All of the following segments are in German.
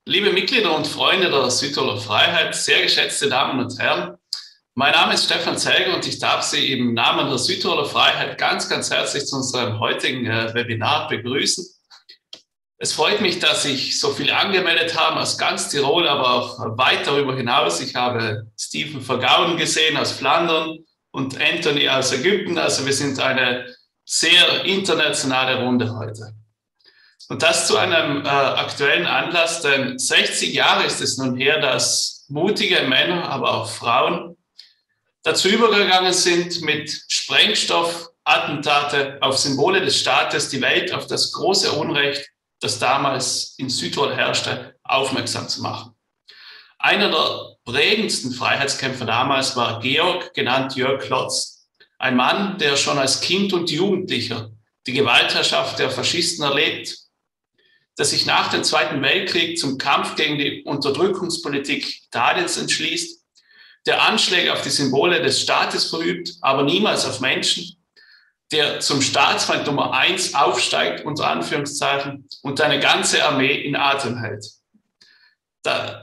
Liebe Mitglieder und Freunde der Südtiroler Freiheit, sehr geschätzte Damen und Herren, mein Name ist Stefan Zelger und ich darf Sie im Namen der Südtiroler Freiheit ganz, ganz herzlich zu unserem heutigen Webinar begrüßen. Es freut mich, dass sich so viele angemeldet haben aus ganz Tirol, aber auch weit darüber hinaus. Ich habe Stephen Vergauen gesehen aus Flandern und Anthony aus Ägypten. Also wir sind eine sehr internationale Runde heute. Und das zu einem aktuellen Anlass, denn 60 Jahre ist es nun her, dass mutige Männer, aber auch Frauen dazu übergegangen sind, mit Sprengstoffattentate auf Symbole des Staates die Welt auf das große Unrecht, das damals in Südtirol herrschte, aufmerksam zu machen. Einer der prägendsten Freiheitskämpfer damals war Georg, genannt Jörg Klotz, ein Mann, der schon als Kind und Jugendlicher die Gewaltherrschaft der Faschisten erlebt, der sich nach dem Zweiten Weltkrieg zum Kampf gegen die Unterdrückungspolitik Italiens entschließt, der Anschläge auf die Symbole des Staates verübt, aber niemals auf Menschen, der zum Staatsfeind Nummer 1 aufsteigt, unter Anführungszeichen, und eine ganze Armee in Atem hält. Der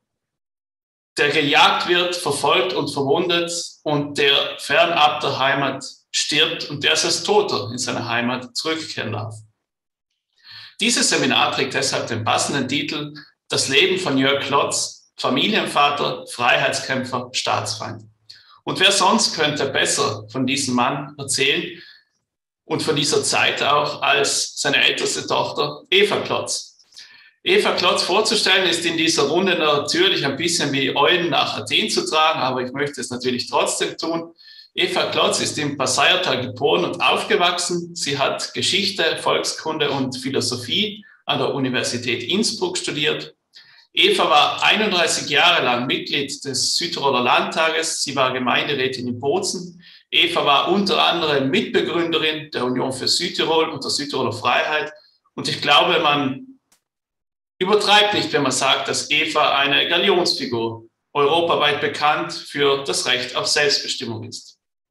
gejagt wird, verfolgt und verwundet und der fernab der Heimat stirbt und der als Toter in seine Heimat zurückkehren darf. Dieses Seminar trägt deshalb den passenden Titel Das Leben von Jörg Klotz, Familienvater, Freiheitskämpfer, Staatsfeind. Und wer sonst könnte besser von diesem Mann erzählen und von dieser Zeit auch als seine älteste Tochter Eva Klotz. Eva Klotz vorzustellen ist in dieser Runde natürlich ein bisschen wie Eulen nach Athen zu tragen, aber ich möchte es natürlich trotzdem tun. Eva Klotz ist in Passaiertal geboren und aufgewachsen. Sie hat Geschichte, Volkskunde und Philosophie an der Universität Innsbruck studiert. Eva war 31 Jahre lang Mitglied des Südtiroler Landtages. Sie war Gemeinderätin in Bozen. Eva war unter anderem Mitbegründerin der Union für Südtirol und der Südtiroler Freiheit. Und ich glaube, man übertreibt nicht, wenn man sagt, dass Eva eine Galionsfigur, europaweit bekannt für das Recht auf Selbstbestimmung ist.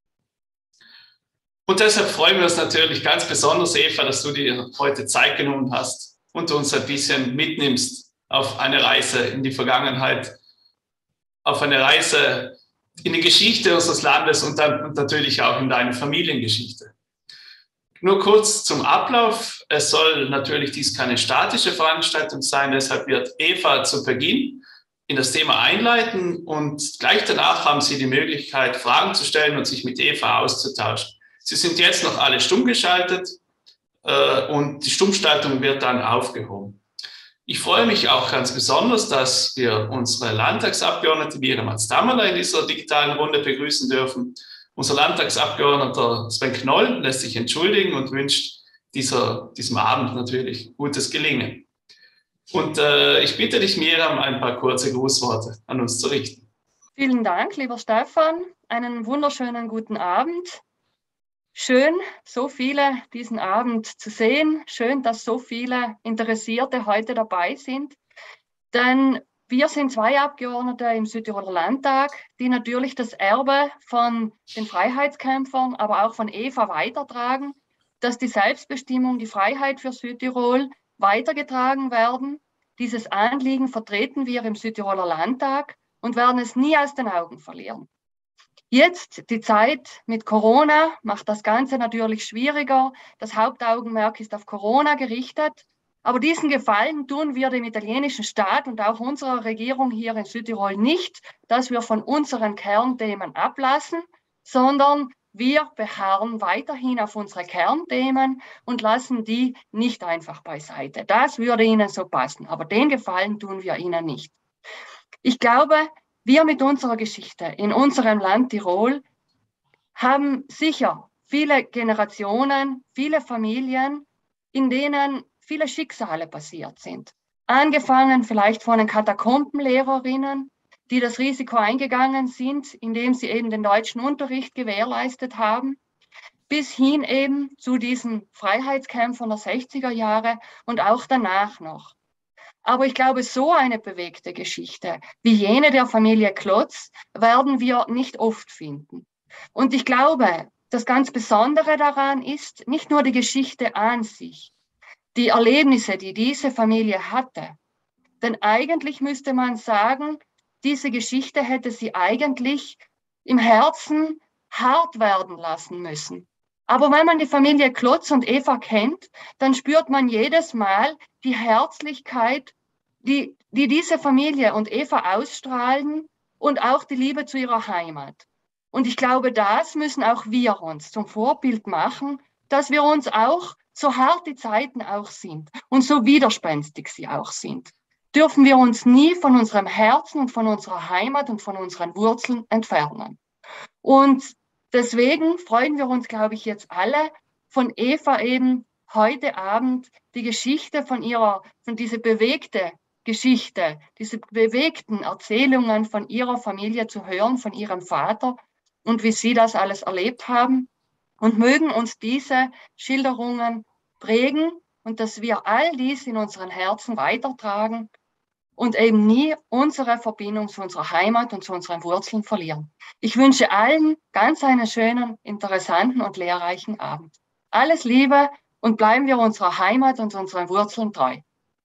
Und deshalb freuen wir uns natürlich ganz besonders, Eva, dass du dir heute Zeit genommen hast und uns ein bisschen mitnimmst auf eine Reise in die Vergangenheit, auf eine Reise in die Geschichte unseres Landes und dann natürlich auch in deine Familiengeschichte. Nur kurz zum Ablauf. Es soll natürlich dies keine statische Veranstaltung sein, deshalb wird Eva zu Beginn in das Thema einleiten und gleich danach haben Sie die Möglichkeit, Fragen zu stellen und sich mit Eva auszutauschen. Sie sind jetzt noch alle stumm geschaltet und die Stummschaltung wird dann aufgehoben. Ich freue mich auch ganz besonders, dass wir unsere Landtagsabgeordnete Miriam Atztammerla in dieser digitalen Runde begrüßen dürfen. Unser Landtagsabgeordneter Sven Knoll lässt sich entschuldigen und wünscht diesem Abend natürlich gutes Gelingen. Und ich bitte dich, Miriam, ein paar kurze Grußworte an uns zu richten. Vielen Dank, lieber Stefan. Einen wunderschönen guten Abend. Schön, so viele diesen Abend zu sehen. Schön, dass so viele Interessierte heute dabei sind. Denn wir sind zwei Abgeordnete im Südtiroler Landtag, die natürlich das Erbe von den Freiheitskämpfern, aber auch von Eva weitertragen, dass die Selbstbestimmung, die Freiheit für Südtirol weitergetragen werden. Dieses Anliegen vertreten wir im Südtiroler Landtag und werden es nie aus den Augen verlieren. Jetzt, die Zeit mit Corona, macht das Ganze natürlich schwieriger. Das Hauptaugenmerk ist auf Corona gerichtet. Aber diesen Gefallen tun wir dem italienischen Staat und auch unserer Regierung hier in Südtirol nicht, dass wir von unseren Kernthemen ablassen, sondern wir beharren weiterhin auf unsere Kernthemen und lassen die nicht einfach beiseite. Das würde Ihnen so passen, aber den Gefallen tun wir Ihnen nicht. Ich glaube, wir mit unserer Geschichte in unserem Land Tirol haben sicher viele Generationen, viele Familien, in denen viele Schicksale passiert sind. Angefangen vielleicht von den Katakombenlehrerinnen, die das Risiko eingegangen sind, indem sie eben den deutschen Unterricht gewährleistet haben, bis hin eben zu diesen Freiheitskämpfern der 60er Jahre und auch danach noch. Aber ich glaube, so eine bewegte Geschichte wie jene der Familie Klotz werden wir nicht oft finden. Und ich glaube, das ganz Besondere daran ist nicht nur die Geschichte an sich, die Erlebnisse, die diese Familie hatte, Denn eigentlich müsste man sagen, diese Geschichte hätte sie eigentlich im Herzen hart werden lassen müssen. Aber wenn man die Familie Klotz und Eva kennt, dann spürt man jedes Mal die Herzlichkeit, die diese Familie und Eva ausstrahlen und auch die Liebe zu ihrer Heimat. Und ich glaube, das müssen auch wir uns zum Vorbild machen, dass wir uns auch, so hart die Zeiten auch sind und so widerspenstig sie auch sind, dürfen wir uns nie von unserem Herzen und von unserer Heimat und von unseren Wurzeln entfernen. Und deswegen freuen wir uns, glaube ich, jetzt alle von Eva eben heute Abend die Geschichte von diese bewegte Geschichte, diese bewegten Erzählungen von ihrer Familie zu hören, von ihrem Vater und wie sie das alles erlebt haben. Und mögen uns diese Schilderungen prägen und dass wir all dies in unseren Herzen weitertragen und eben nie unsere Verbindung zu unserer Heimat und zu unseren Wurzeln verlieren. Ich wünsche allen ganz einen schönen, interessanten und lehrreichen Abend. Alles Liebe und bleiben wir unserer Heimat und unseren Wurzeln treu.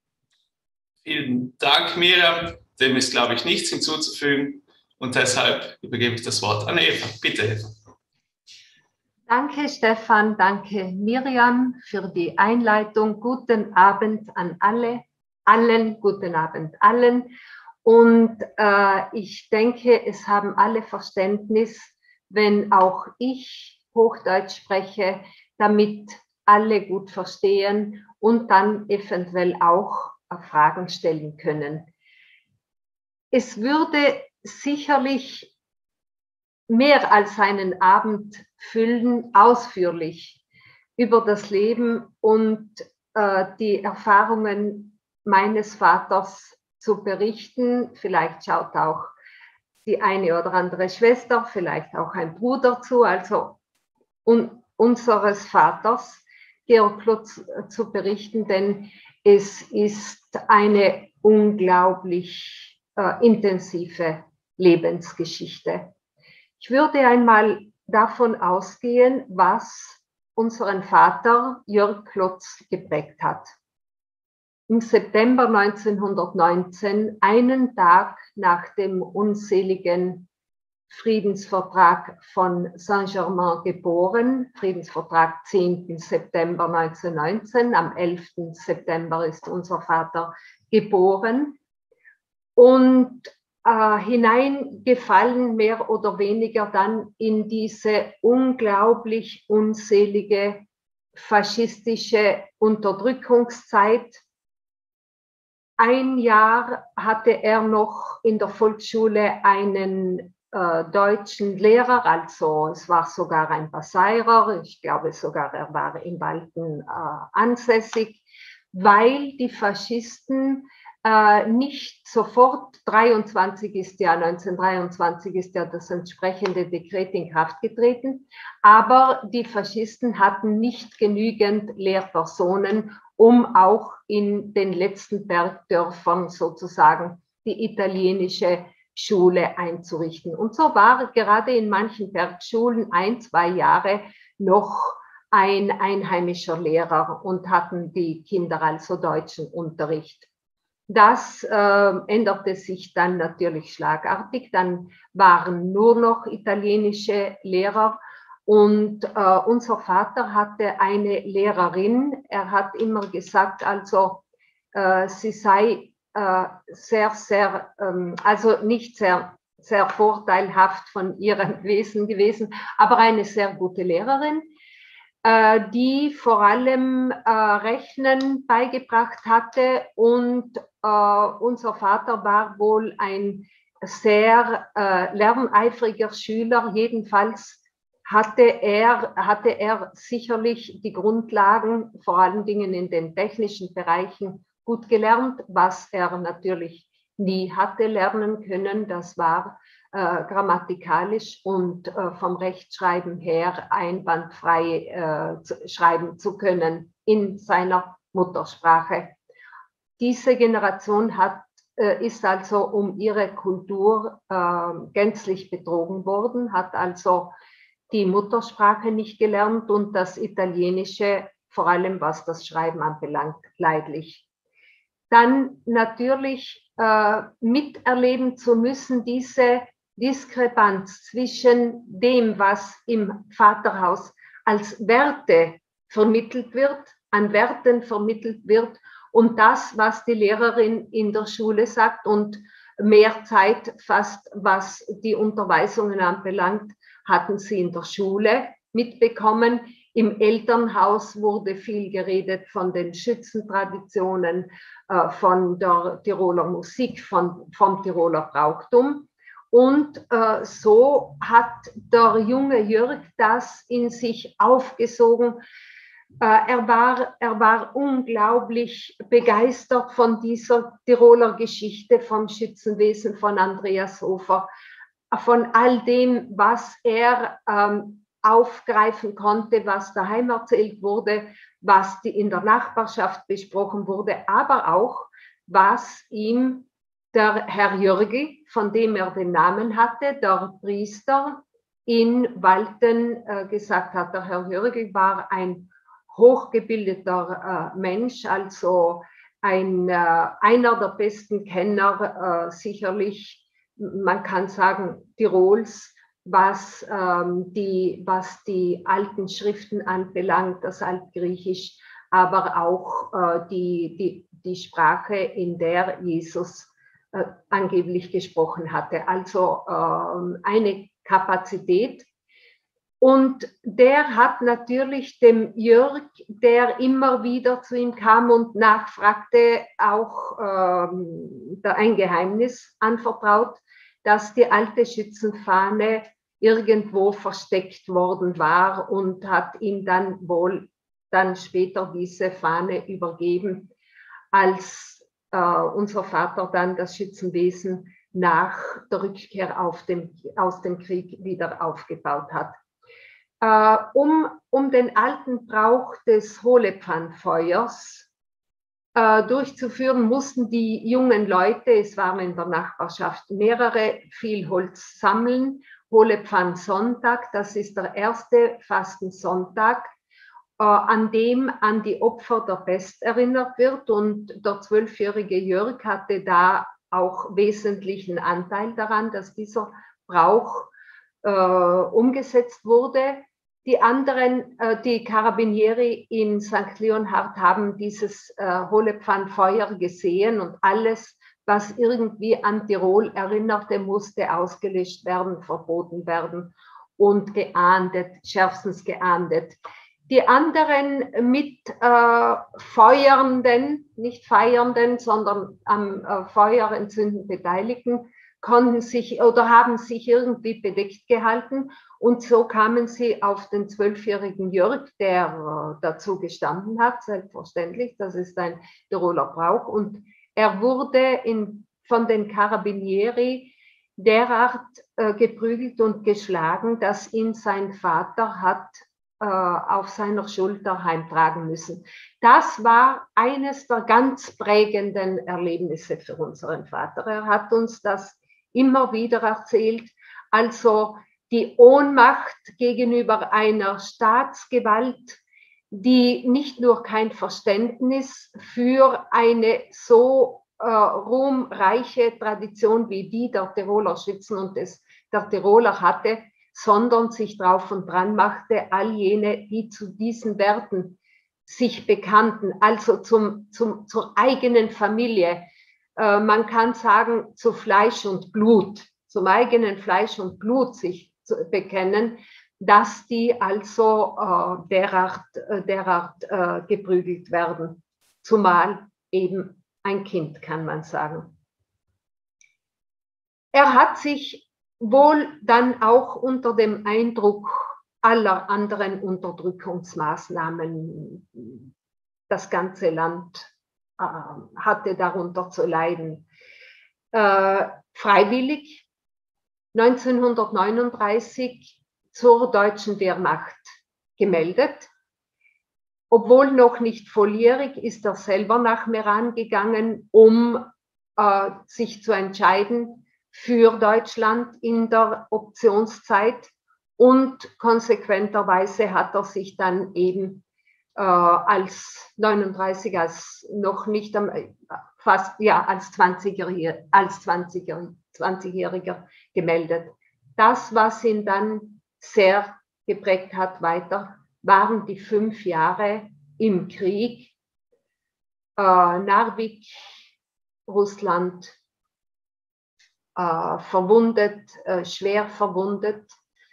Vielen Dank, Miriam. Dem ist, glaube ich, nichts hinzuzufügen. Und deshalb übergebe ich das Wort an Eva. Bitte, Eva. Danke, Stefan. Danke, Miriam, für die Einleitung. Guten Abend an alle. Guten Abend allen. Und ich denke, es haben alle Verständnis, wenn auch ich Hochdeutsch spreche, damit alle gut verstehen und dann eventuell auch Fragen stellen können. Es würde sicherlich mehr als einen Abend füllen, ausführlich über das Leben und die Erfahrungen meines Vaters zu berichten. Vielleicht schaut auch die eine oder andere Schwester, vielleicht auch ein Bruder zu, also unseres Vaters, Georg Klotz, zu berichten, denn es ist eine unglaublich intensive Lebensgeschichte. Ich würde einmal davon ausgehen, was unseren Vater Jörg Klotz geprägt hat. Im September 1919, einen Tag nach dem unseligen Friedensvertrag von Saint-Germain geboren, Friedensvertrag 10. September 1919, am 11. September ist unser Vater geboren und hineingefallen mehr oder weniger dann in diese unglaublich unselige faschistische Unterdrückungszeit. Ein Jahr hatte er noch in der Volksschule einen deutschen Lehrer, also es war sogar ein Passierer, ich glaube sogar er war in Walten ansässig, weil die Faschisten nicht sofort, 1923 ist ja das entsprechende Dekret in Kraft getreten, aber die Faschisten hatten nicht genügend Lehrpersonen, um auch in den letzten Bergdörfern sozusagen die italienische Schule einzurichten. Und so war gerade in manchen Bergschulen 1-2 Jahre noch ein einheimischer Lehrer und hatten die Kinder also deutschen Unterricht. Das änderte sich dann natürlich schlagartig. Dann waren nur noch italienische Lehrer und unser Vater hatte eine Lehrerin. Er hat immer gesagt, also sie sei also nicht sehr vorteilhaft von ihrem Wesen gewesen, aber eine sehr gute Lehrerin, die vor allem Rechnen beigebracht hatte und unser Vater war wohl ein sehr lerneifriger Schüler. Jedenfalls hatte er sicherlich die Grundlagen, vor allen Dingen in den technischen Bereichen, gut gelernt. Was er natürlich nie hatte lernen können, das war grammatikalisch und vom Rechtschreiben her einwandfrei schreiben zu können in seiner Muttersprache. Diese Generation ist also um ihre Kultur gänzlich betrogen worden, hat also die Muttersprache nicht gelernt und das Italienische, vor allem was das Schreiben anbelangt, leidlich. dann natürlich miterleben zu müssen, diese Diskrepanz zwischen dem, was im Vaterhaus als Werte vermittelt wird, an Werten vermittelt wird, und das, was die Lehrerin in der Schule sagt, und mehr Zeit fast, was die Unterweisungen anbelangt, hatten sie in der Schule mitbekommen. Im Elternhaus wurde viel geredet von den Schützentraditionen, von der Tiroler Musik, vom Tiroler Brauchtum. Und so hat der junge Jörg das in sich aufgesogen. Er war unglaublich begeistert von dieser Tiroler Geschichte, vom Schützenwesen von Andreas Hofer, von all dem, was er aufgreifen konnte, was daheim erzählt wurde, was in der Nachbarschaft besprochen wurde, aber auch, was ihm der Herr Jörgi, von dem er den Namen hatte, der Priester in Walten, gesagt hat. Der Herr Jörgi war ein hochgebildeter Mensch, also einer der besten Kenner, sicherlich, man kann sagen, Tirols, was die alten Schriften anbelangt, das Altgriechisch, aber auch die Sprache, in der Jesus angeblich gesprochen hatte. Also eine Kapazität. Und der hat natürlich dem Jörg, der immer wieder zu ihm kam und nachfragte, auch ein Geheimnis anvertraut, dass die alte Schützenfahne irgendwo versteckt worden war, und hat ihm dann wohl später diese Fahne übergeben, als unser Vater dann das Schützenwesen nach der Rückkehr aus dem Krieg wieder aufgebaut hat. Um den alten Brauch des Hohlepfannfeuers durchzuführen, mussten die jungen Leute, es waren in der Nachbarschaft mehrere, viel Holz sammeln. Hohlepfannsonntag, das ist der erste Fastensonntag, an dem an die Opfer der Pest erinnert wird, und der 12-jährige Jörg hatte da auch wesentlichen Anteil daran, dass dieser Brauch umgesetzt wurde. Die anderen, die Carabinieri in St. Leonhard, haben dieses Hohlepfannfeuer gesehen, und alles, was irgendwie an Tirol erinnerte, musste ausgelöscht werden, verboten werden und geahndet, schärfstens geahndet. Die anderen Feuernden, nicht Feiernden, sondern am Feuerentzünden Beteiligten, konnten sich oder haben sich irgendwie bedeckt gehalten, und so kamen sie auf den 12-jährigen Jörg, der dazu gestanden hat, selbstverständlich, das ist ein Tiroler Brauch, und er wurde von den Carabinieri derart geprügelt und geschlagen, dass ihn sein Vater hat auf seiner Schulter heimtragen müssen. Das war eines der ganz prägenden Erlebnisse für unseren Vater. Er hat uns das immer wieder erzählt. Also die Ohnmacht gegenüber einer Staatsgewalt, die nicht nur kein Verständnis für eine so ruhmreiche Tradition wie die der Tiroler Schützen und der Tiroler hatte, sondern sich drauf und dran machte, all jene, die zu diesen Werten sich bekannten, also zur eigenen Familie, man kann sagen, zu Fleisch und Blut, zum eigenen Fleisch und Blut sich zu bekennen, dass die also derart geprügelt werden, zumal eben ein Kind, kann man sagen. Er hat sich wohl dann auch unter dem Eindruck aller anderen Unterdrückungsmaßnahmen, das ganze Land hatte darunter zu leiden, freiwillig 1939 zur deutschen Wehrmacht gemeldet. Obwohl noch nicht volljährig, ist er selber nach Meran gegangen, um sich zu entscheiden für Deutschland in der Optionszeit, und konsequenterweise hat er sich dann eben als 39, als noch nicht fast, ja, als 20-Jähriger gemeldet. Das, was ihn dann sehr geprägt hat weiter, waren die 5 Jahre im Krieg, Narvik, Russland, verwundet, schwer verwundet,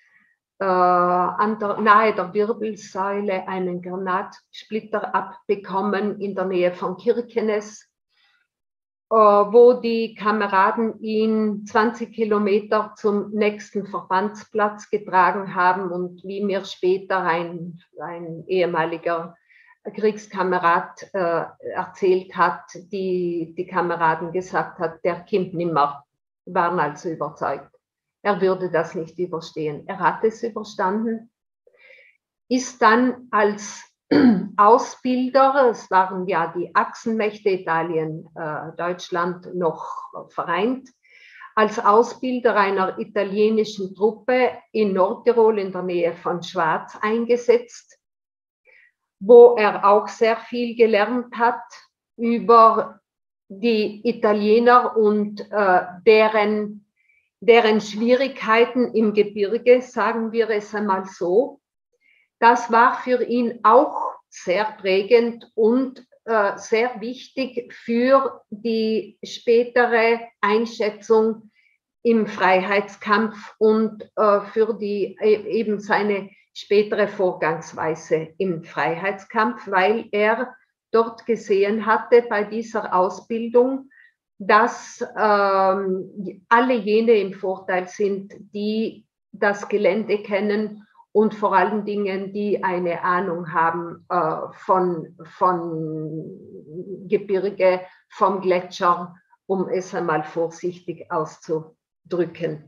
nahe der Wirbelsäule einen Granatsplitter abbekommen in der Nähe von Kirkenes, wo die Kameraden ihn 20 Kilometer zum nächsten Verbandsplatz getragen haben und wie mir später ein ehemaliger Kriegskamerad erzählt hat, die Kameraden gesagt hat, der kommt nimmer, waren also überzeugt, er würde das nicht überstehen. Er hat es überstanden, ist dann als Ausbilder, es waren ja die Achsenmächte Italien, Deutschland noch vereint, als Ausbilder einer italienischen Truppe in Nordtirol in der Nähe von Schwaz eingesetzt, wo er auch sehr viel gelernt hat über die Italiener und deren Schwierigkeiten im Gebirge, sagen wir es einmal so. Das war für ihn auch sehr prägend und sehr wichtig für die spätere Einschätzung im Freiheitskampf und für eben seine spätere Vorgangsweise im Freiheitskampf, weil er dort gesehen hatte bei dieser Ausbildung, dass alle jene im Vorteil sind, die das Gelände kennen und vor allen Dingen, die eine Ahnung haben von Gebirge, vom Gletscher, um es einmal vorsichtig auszudrücken.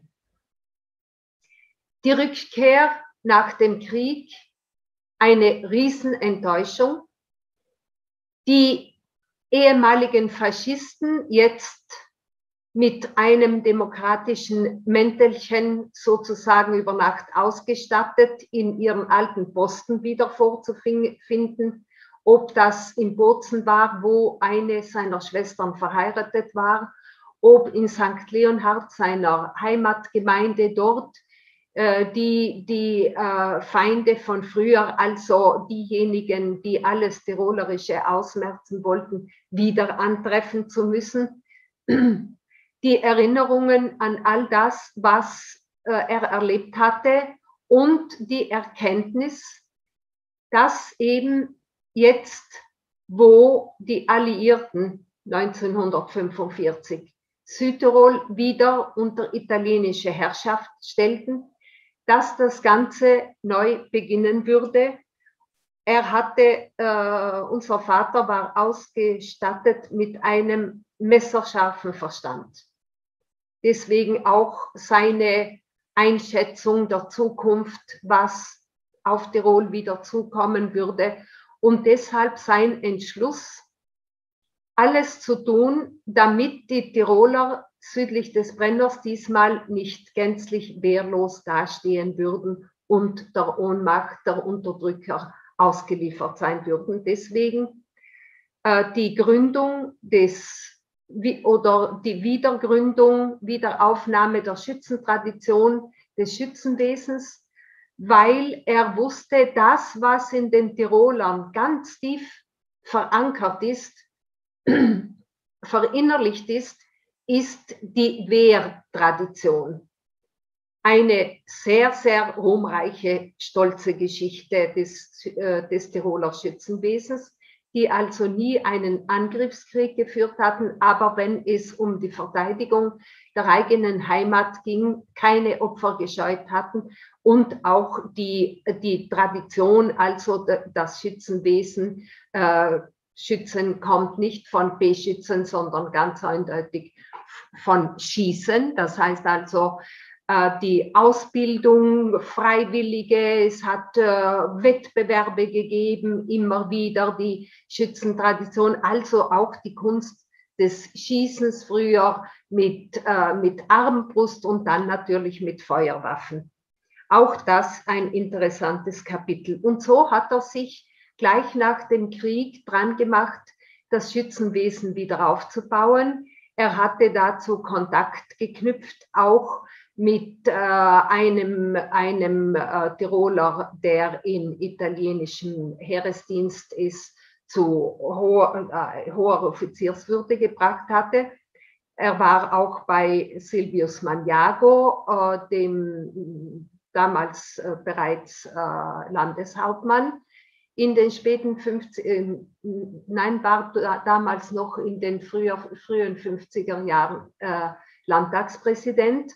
Die Rückkehr nach dem Krieg, eine Riesenenttäuschung. Die ehemaligen Faschisten jetzt mit einem demokratischen Mäntelchen sozusagen über Nacht ausgestattet, in ihrem alten Posten wieder vorzufinden, ob das in Bozen war, wo eine seiner Schwestern verheiratet war, ob in St. Leonhard, seiner Heimatgemeinde dort, die Feinde von früher, also diejenigen, die alles Tirolerische ausmerzen wollten, wieder antreffen zu müssen. Die Erinnerungen an all das, was er erlebt hatte und die Erkenntnis, dass eben jetzt, wo die Alliierten 1945 Südtirol wieder unter italienische Herrschaft stellten, dass das Ganze neu beginnen würde. Er hatte, unser Vater war ausgestattet mit einem messerscharfen Verstand. Deswegen auch seine Einschätzung der Zukunft, was auf Tirol wieder zukommen würde. Und deshalb sein Entschluss, alles zu tun, damit die Tiroler südlich des Brenners diesmal nicht gänzlich wehrlos dastehen würden und der Ohnmacht der Unterdrücker ausgeliefert sein würden. Deswegen die Gründung die Wiederaufnahme der Schützentradition des Schützenwesens, weil er wusste, das, was in den Tirolern ganz tief verankert ist, verinnerlicht ist die Wehrtradition. Eine sehr, sehr ruhmreiche, stolze Geschichte des Tiroler Schützenwesens, die also nie einen Angriffskrieg geführt hatten, aber wenn es um die Verteidigung der eigenen Heimat ging, keine Opfer gescheut hatten und auch die Tradition, also das Schützenwesen, Schützen kommt nicht von Beschützen, sondern ganz eindeutig von Schießen. Das heißt also die Ausbildung, Freiwillige, es hat Wettbewerbe gegeben, immer wieder die Schützentradition, also auch die Kunst des Schießens früher mit Armbrust und dann natürlich mit Feuerwaffen. Auch das ein interessantes Kapitel. Und so hat er sich gleich nach dem Krieg dran gemacht, das Schützenwesen wieder aufzubauen. Er hatte dazu Kontakt geknüpft, auch mit einem Tiroler, der in italienischem Heeresdienst ist, zu hoher Offizierswürde gebracht hatte. Er war auch bei Silvius Magnago, dem damals bereits Landeshauptmann, in den späten 50, war damals noch in den frühen 50er Jahren Landtagspräsident,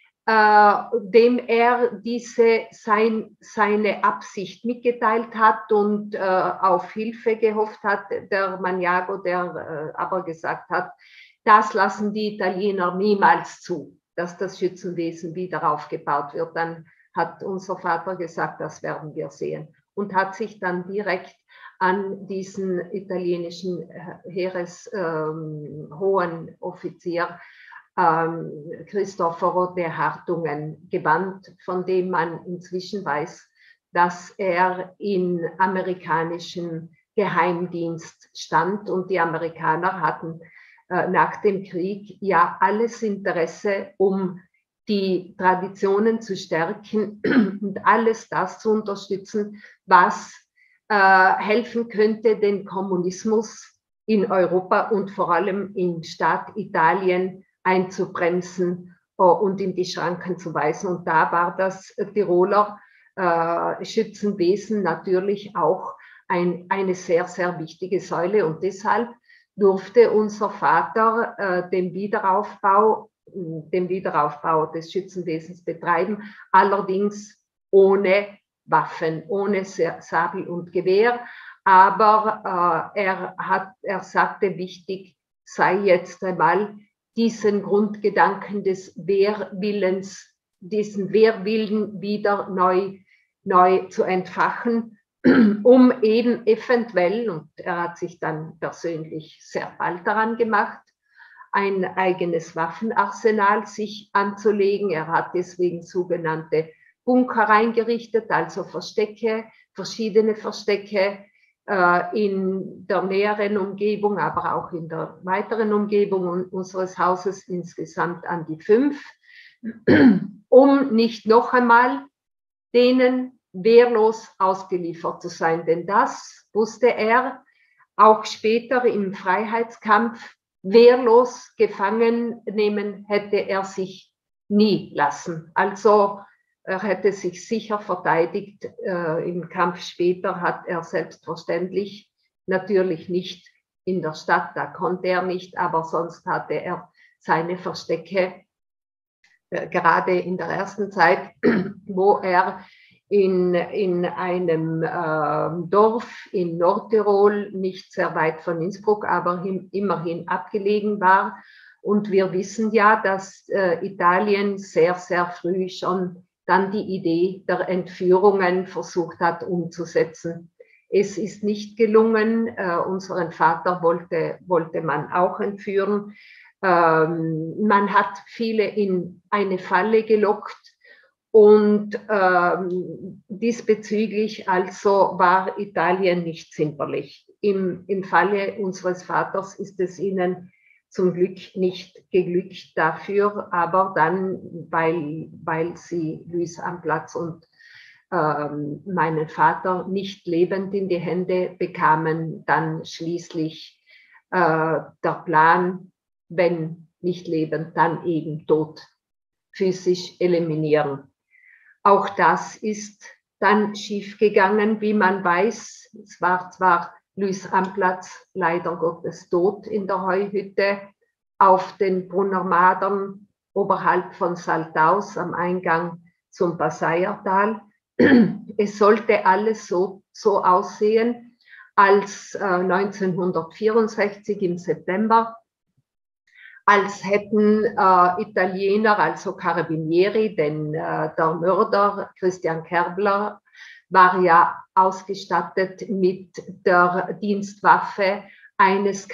dem er seine Absicht mitgeteilt hat und auf Hilfe gehofft hat, der Magnago, der aber gesagt hat, das lassen die Italiener niemals zu, dass das Schützenwesen wieder aufgebaut wird. Dann hat unser Vater gesagt, das werden wir sehen, und hat sich dann direkt an diesen italienischen Heereshohen Offizier Cristoforo de Hartungen gewandt, von dem man inzwischen weiß, dass er in amerikanischem Geheimdienst stand, und die Amerikaner hatten nach dem Krieg ja alles Interesse, um die Traditionen zu stärken und alles das zu unterstützen, was helfen könnte, den Kommunismus in Europa und vor allem im Staat Italien einzubremsen und in die Schranken zu weisen. Und da war das Tiroler Schützenwesen natürlich auch eine sehr, sehr wichtige Säule, und deshalb durfte unser Vater den Wiederaufbau des Schützenwesens betreiben, allerdings ohne Waffen, ohne Sabel und Gewehr. Aber er sagte, wichtig sei jetzt einmal, diesen Grundgedanken des Wehrwillens, diesen Wehrwillen wieder neu zu entfachen, um eben eventuell, und er hat sich dann persönlich sehr bald daran gemacht, ein eigenes Waffenarsenal sich anzulegen. Er hat deswegen sogenannte Bunker eingerichtet, also Verstecke, verschiedene Verstecke in der näheren Umgebung, aber auch in der weiteren Umgebung unseres Hauses, insgesamt an die 5, um nicht noch einmal denen wehrlos ausgeliefert zu sein. Denn das wusste er auch später im Freiheitskampf, wehrlos gefangen nehmen hätte er sich nie lassen. Also er hätte sich sicher verteidigt. Im Kampf später hat er selbstverständlich, natürlich nicht in der Stadt, da konnte er nicht, aber sonst hatte er seine Verstecke, gerade in der ersten Zeit, wo er in einem Dorf in Nordtirol, nicht sehr weit von Innsbruck, aber immerhin abgelegen war. Und wir wissen ja, dass Italien sehr, sehr früh schon dann die Idee der Entführungen versucht hat umzusetzen. Es ist nicht gelungen. Unseren Vater wollte man auch entführen. Man hat viele in eine Falle gelockt. Und diesbezüglich also war Italien nicht zimperlich. Im Falle unseres Vaters ist es ihnen zum Glück nicht geglückt dafür, aber dann, weil sie Luis am Platz und meinen Vater nicht lebend in die Hände bekamen, dann schließlich der Plan, wenn nicht lebend, dann eben tot, physisch eliminieren. Auch das ist dann schiefgegangen, wie man weiß. Es war zwar Luis am Platz leider Gottes tot in der Heuhütte auf den Brunner Madern oberhalb von Saltaus am Eingang zum Passaiertal. Es sollte alles so aussehen, als 1964 im September, als hätten Italiener, also Carabinieri, denn der Mörder Christian Kerbler war ja ausgestattet mit der Dienstwaffe eines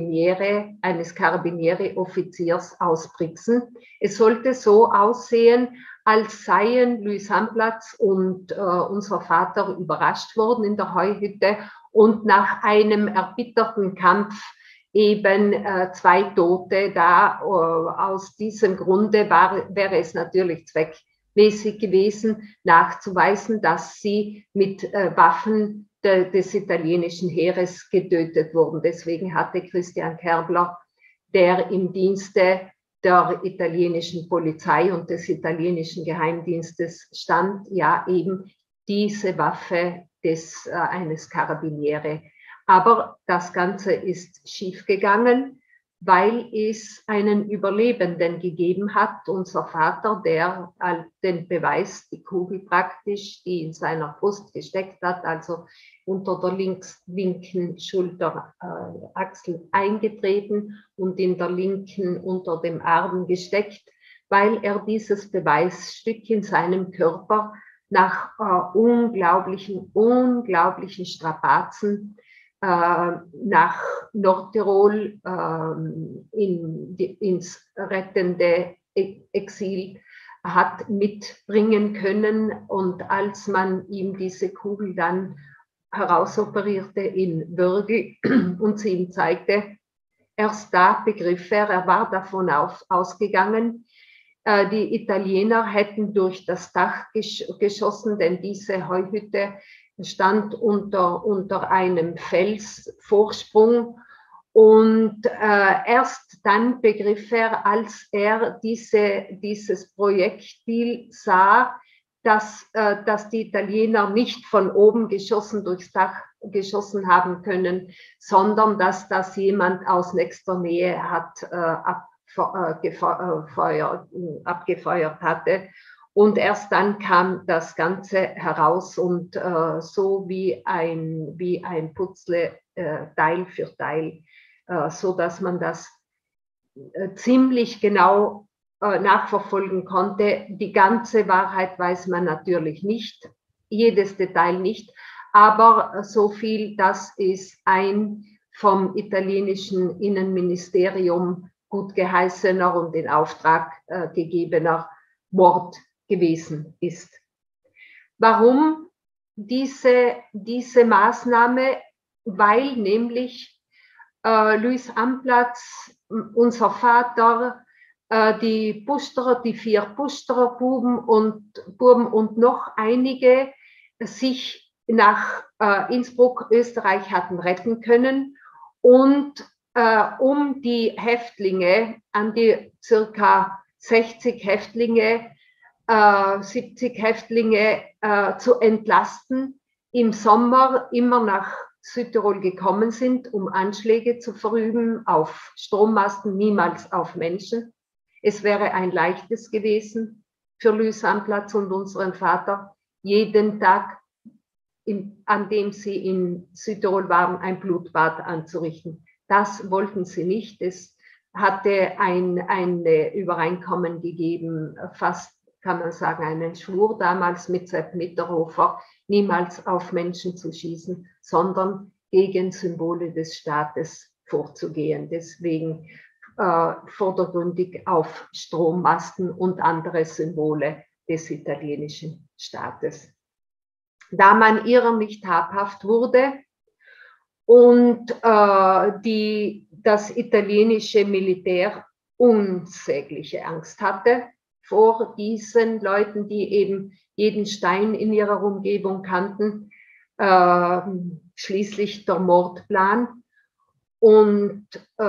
Carabinieri-Offiziers aus Brixen. Es sollte so aussehen, als seien Luis Hamplatz und unser Vater überrascht worden in der Heuhütte und nach einem erbitterten Kampf eben 2 Tote. Aus diesem Grunde wäre es natürlich zweckmäßig gewesen, nachzuweisen, dass sie mit Waffen des italienischen Heeres getötet wurden. Deswegen hatte Christian Kerbler, der im Dienste der italienischen Polizei und des italienischen Geheimdienstes stand, ja eben diese Waffe eines Carabiniere. Aber das Ganze ist schiefgegangen, weil es einen Überlebenden gegeben hat, unser Vater, der den Beweis, die Kugel praktisch, die in seiner Brust gesteckt hat, also unter der linken Schulterachsel eingetreten und in der linken unter dem Arm gesteckt, weil er dieses Beweisstück in seinem Körper nach unglaublichen Strapazen nach Nordtirol ins rettende Exil hat mitbringen können. Und als man ihm diese Kugel dann herausoperierte in Würgel und sie ihm zeigte, erst da begriff er war davon ausgegangen, die Italiener hätten durch das Dach geschossen, denn diese Heuhütte stand unter einem Felsvorsprung. Und erst dann begriff er, als er dieses Projektil sah, dass die Italiener nicht von oben durchs Dach geschossen haben können, sondern dass das jemand aus nächster Nähe hat abgefeuert hatte. Und erst dann kam das Ganze heraus und so wie ein Puzzle Teil für Teil, so dass man das ziemlich genau nachverfolgen konnte. Die ganze Wahrheit weiß man natürlich nicht, jedes Detail nicht, aber so viel, dass es ein vom italienischen Innenministerium gut geheißener und in Auftrag gegebener Mord gewesen ist. Warum diese Maßnahme? Weil nämlich Luis Amblatz, unser Vater, die 4 Pusterer Buben und noch einige sich nach Innsbruck, Österreich hatten retten können und um die Häftlinge, an die circa 60 Häftlinge, 70 Häftlinge zu entlasten, im Sommer immer nach Südtirol gekommen sind, um Anschläge zu verüben auf Strommasten, niemals auf Menschen. Es wäre ein leichtes gewesen für Luis Amblatz und unseren Vater, jeden Tag, an dem sie in Südtirol waren, ein Blutbad anzurichten. Das wollten sie nicht. Es hatte ein Übereinkommen gegeben, fast kann man sagen, einen Schwur damals mit Sepp Mitterhofer, niemals auf Menschen zu schießen, sondern gegen Symbole des Staates vorzugehen. Deswegen vordergründig auf Strommasten und andere Symbole des italienischen Staates. Da man ihrer nicht habhaft wurde und das italienische Militär unsägliche Angst hatte vor diesen Leuten, die eben jeden Stein in ihrer Umgebung kannten, schließlich der Mordplan und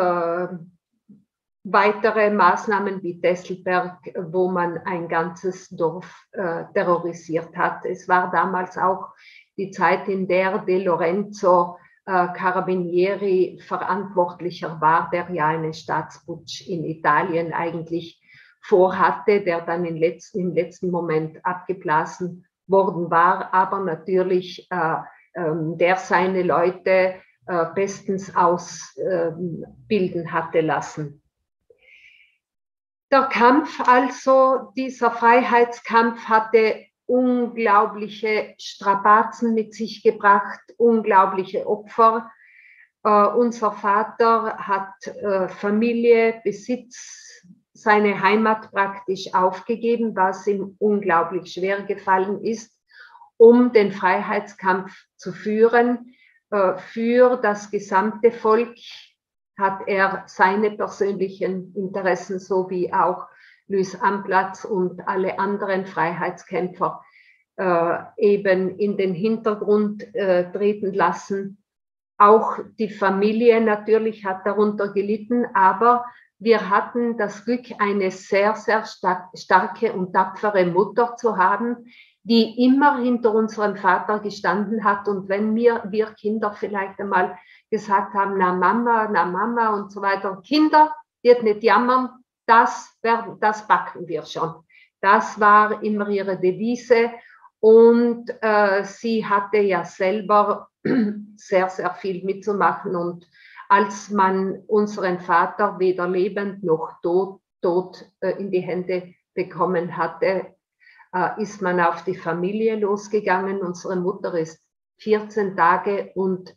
weitere Maßnahmen wie Tesselberg, wo man ein ganzes Dorf terrorisiert hat. Es war damals auch die Zeit, in der De Lorenzo Carabinieri verantwortlicher war, der ja einen Staatsputsch in Italien eigentlich vorhatte, der dann im letzten Moment abgeblasen worden war, aber natürlich der seine Leute bestens ausbilden hatte lassen. Der Kampf also, dieser Freiheitskampf hatte unglaubliche Strapazen mit sich gebracht, unglaubliche Opfer. Unser Vater hat Familie, Besitz, seine Heimat praktisch aufgegeben, was ihm unglaublich schwer gefallen ist, um den Freiheitskampf zu führen. Für das gesamte Volk hat er seine persönlichen Interessen sowie auch Louis Amblatz und alle anderen Freiheitskämpfer eben in den Hintergrund treten lassen. Auch die Familie natürlich hat darunter gelitten, aber wir hatten das Glück, eine sehr, sehr starke und tapfere Mutter zu haben, die immer hinter unserem Vater gestanden hat. Und wenn wir Kinder vielleicht einmal gesagt haben, na Mama und so weiter, Kinder, wird nicht jammern, das backen wir schon. Das war immer ihre Devise. Und sie hatte ja selber sehr, sehr viel mitzumachen. Und als man unseren Vater weder lebend noch tot in die Hände bekommen hatte, ist man auf die Familie losgegangen. Unsere Mutter ist 14 Monate und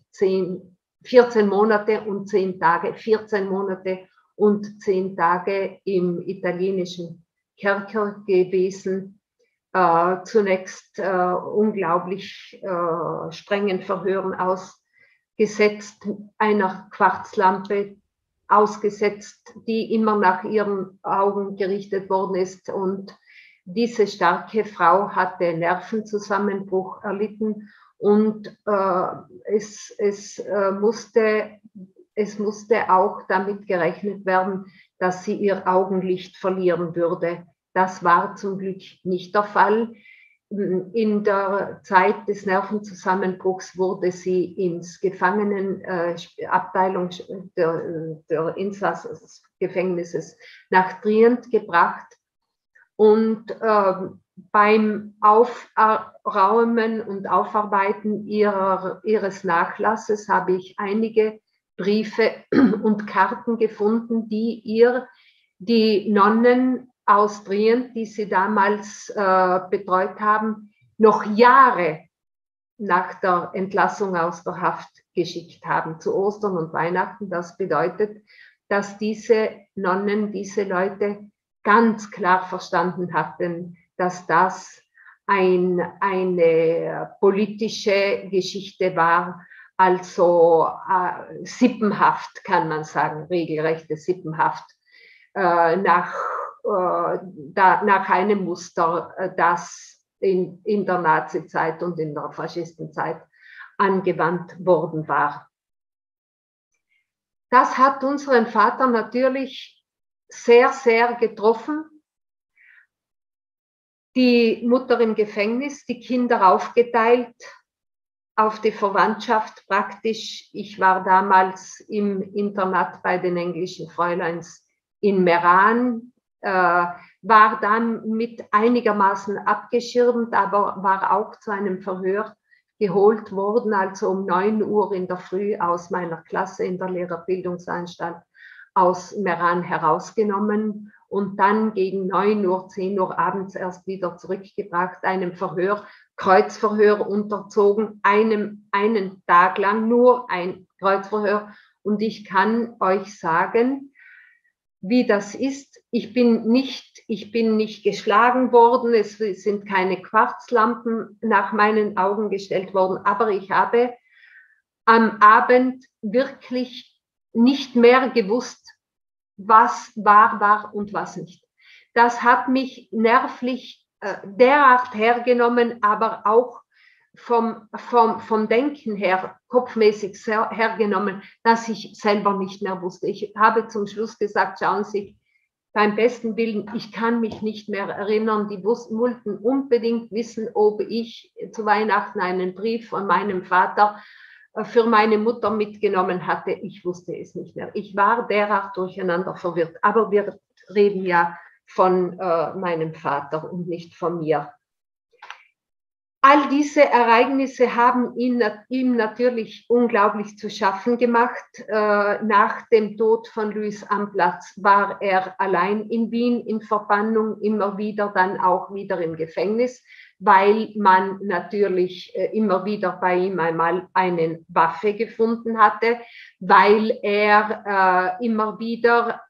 10 Tage im italienischen Kerker gewesen. Zunächst unglaublich strengen Verhören ausgesetzt, einer Quarzlampe ausgesetzt, die immer nach ihren Augen gerichtet worden ist. Und diese starke Frau hatte Nervenzusammenbruch erlitten und es musste auch damit gerechnet werden, dass sie ihr Augenlicht verlieren würde. Das war zum Glück nicht der Fall. In der Zeit des Nervenzusammenbruchs wurde sie ins Gefangenenabteilung der Insassengefängnisses nach Trient gebracht. Und beim Aufräumen und Aufarbeiten ihres Nachlasses habe ich einige Briefe und Karten gefunden, die ihr die Nonnen aus Trient, die sie damals betreut haben, noch Jahre nach der Entlassung aus der Haft geschickt haben, zu Ostern und Weihnachten. Das bedeutet, dass diese Nonnen, diese Leute ganz klar verstanden hatten, dass das eine politische Geschichte war, also Sippenhaft, kann man sagen, regelrechte Sippenhaft, nach einem Muster, das in der Nazizeit und in der Faschistenzeit angewandt worden war. Das hat unseren Vater natürlich sehr, sehr getroffen. Die Mutter im Gefängnis, die Kinder aufgeteilt auf die Verwandtschaft praktisch. Ich war damals im Internat bei den englischen Fräuleins in Meran, war dann mit einigermaßen abgeschirmt, aber war auch zu einem Verhör geholt worden, also um 9 Uhr in der Früh aus meiner Klasse in der Lehrerbildungsanstalt aus Meran herausgenommen und dann gegen 9 Uhr, 10 Uhr abends erst wieder zurückgebracht, einem Verhör, Kreuzverhör unterzogen, einen Tag lang nur ein Kreuzverhör. Und ich kann euch sagen, wie das ist. Ich bin nicht geschlagen worden, es sind keine Quarzlampen nach meinen Augen gestellt worden, aber ich habe am Abend wirklich nicht mehr gewusst, was wahr war und was nicht. Das hat mich nervlich derart hergenommen, aber auch vom Denken her, kopfmäßig hergenommen, dass ich selber nicht mehr wusste. Ich habe zum Schluss gesagt, schauen Sie, beim besten Willen, ich kann mich nicht mehr erinnern. Die wollten unbedingt wissen, ob ich zu Weihnachten einen Brief von meinem Vater für meine Mutter mitgenommen hatte. Ich wusste es nicht mehr. Ich war derart durcheinander verwirrt. Aber wir reden ja von meinem Vater und nicht von mir. All diese Ereignisse haben ihm natürlich unglaublich zu schaffen gemacht. Nach dem Tod von Louis Amblatz war er allein in Wien in Verbannung, immer wieder dann auch wieder im Gefängnis, weil man natürlich immer wieder bei ihm einmal eine Waffe gefunden hatte, weil er immer wieder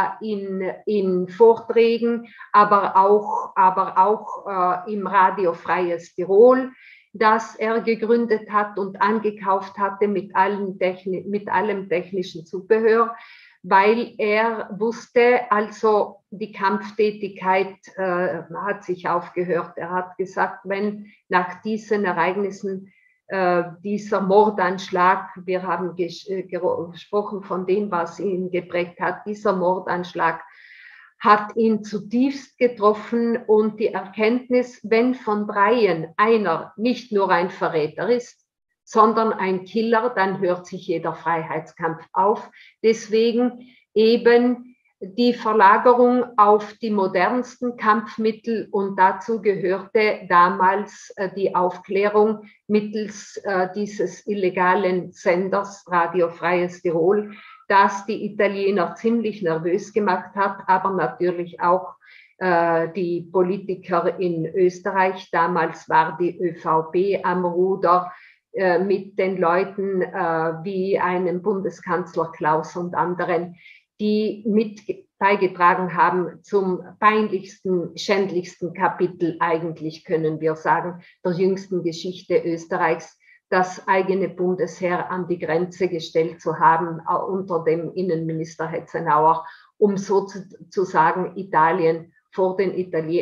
in Vorträgen, aber auch im Radio Freies Tirol das er gegründet hat und angekauft hatte mit allem technischen Zubehör, weil er wusste, also die Kampftätigkeit hat sich aufgehört. Er hat gesagt, wenn nach diesen Ereignissen dieser Mordanschlag, wir haben gesprochen von dem, was ihn geprägt hat, dieser Mordanschlag hat ihn zutiefst getroffen und die Erkenntnis, wenn von dreien einer nicht nur ein Verräter ist, sondern ein Killer, dann hört sich jeder Freiheitskampf auf. Deswegen eben die Verlagerung auf die modernsten Kampfmittel und dazu gehörte damals die Aufklärung mittels dieses illegalen Senders Radio Freies Tirol, das die Italiener ziemlich nervös gemacht hat, aber natürlich auch die Politiker in Österreich. Damals war die ÖVP am Ruder mit den Leuten wie einem Bundeskanzler Klaus und anderen, die mit beigetragen haben zum peinlichsten, schändlichsten Kapitel, eigentlich können wir sagen, der jüngsten Geschichte Österreichs, das eigene Bundesheer an die Grenze gestellt zu haben unter dem Innenminister Hetzenauer, um sozusagen Italien vor den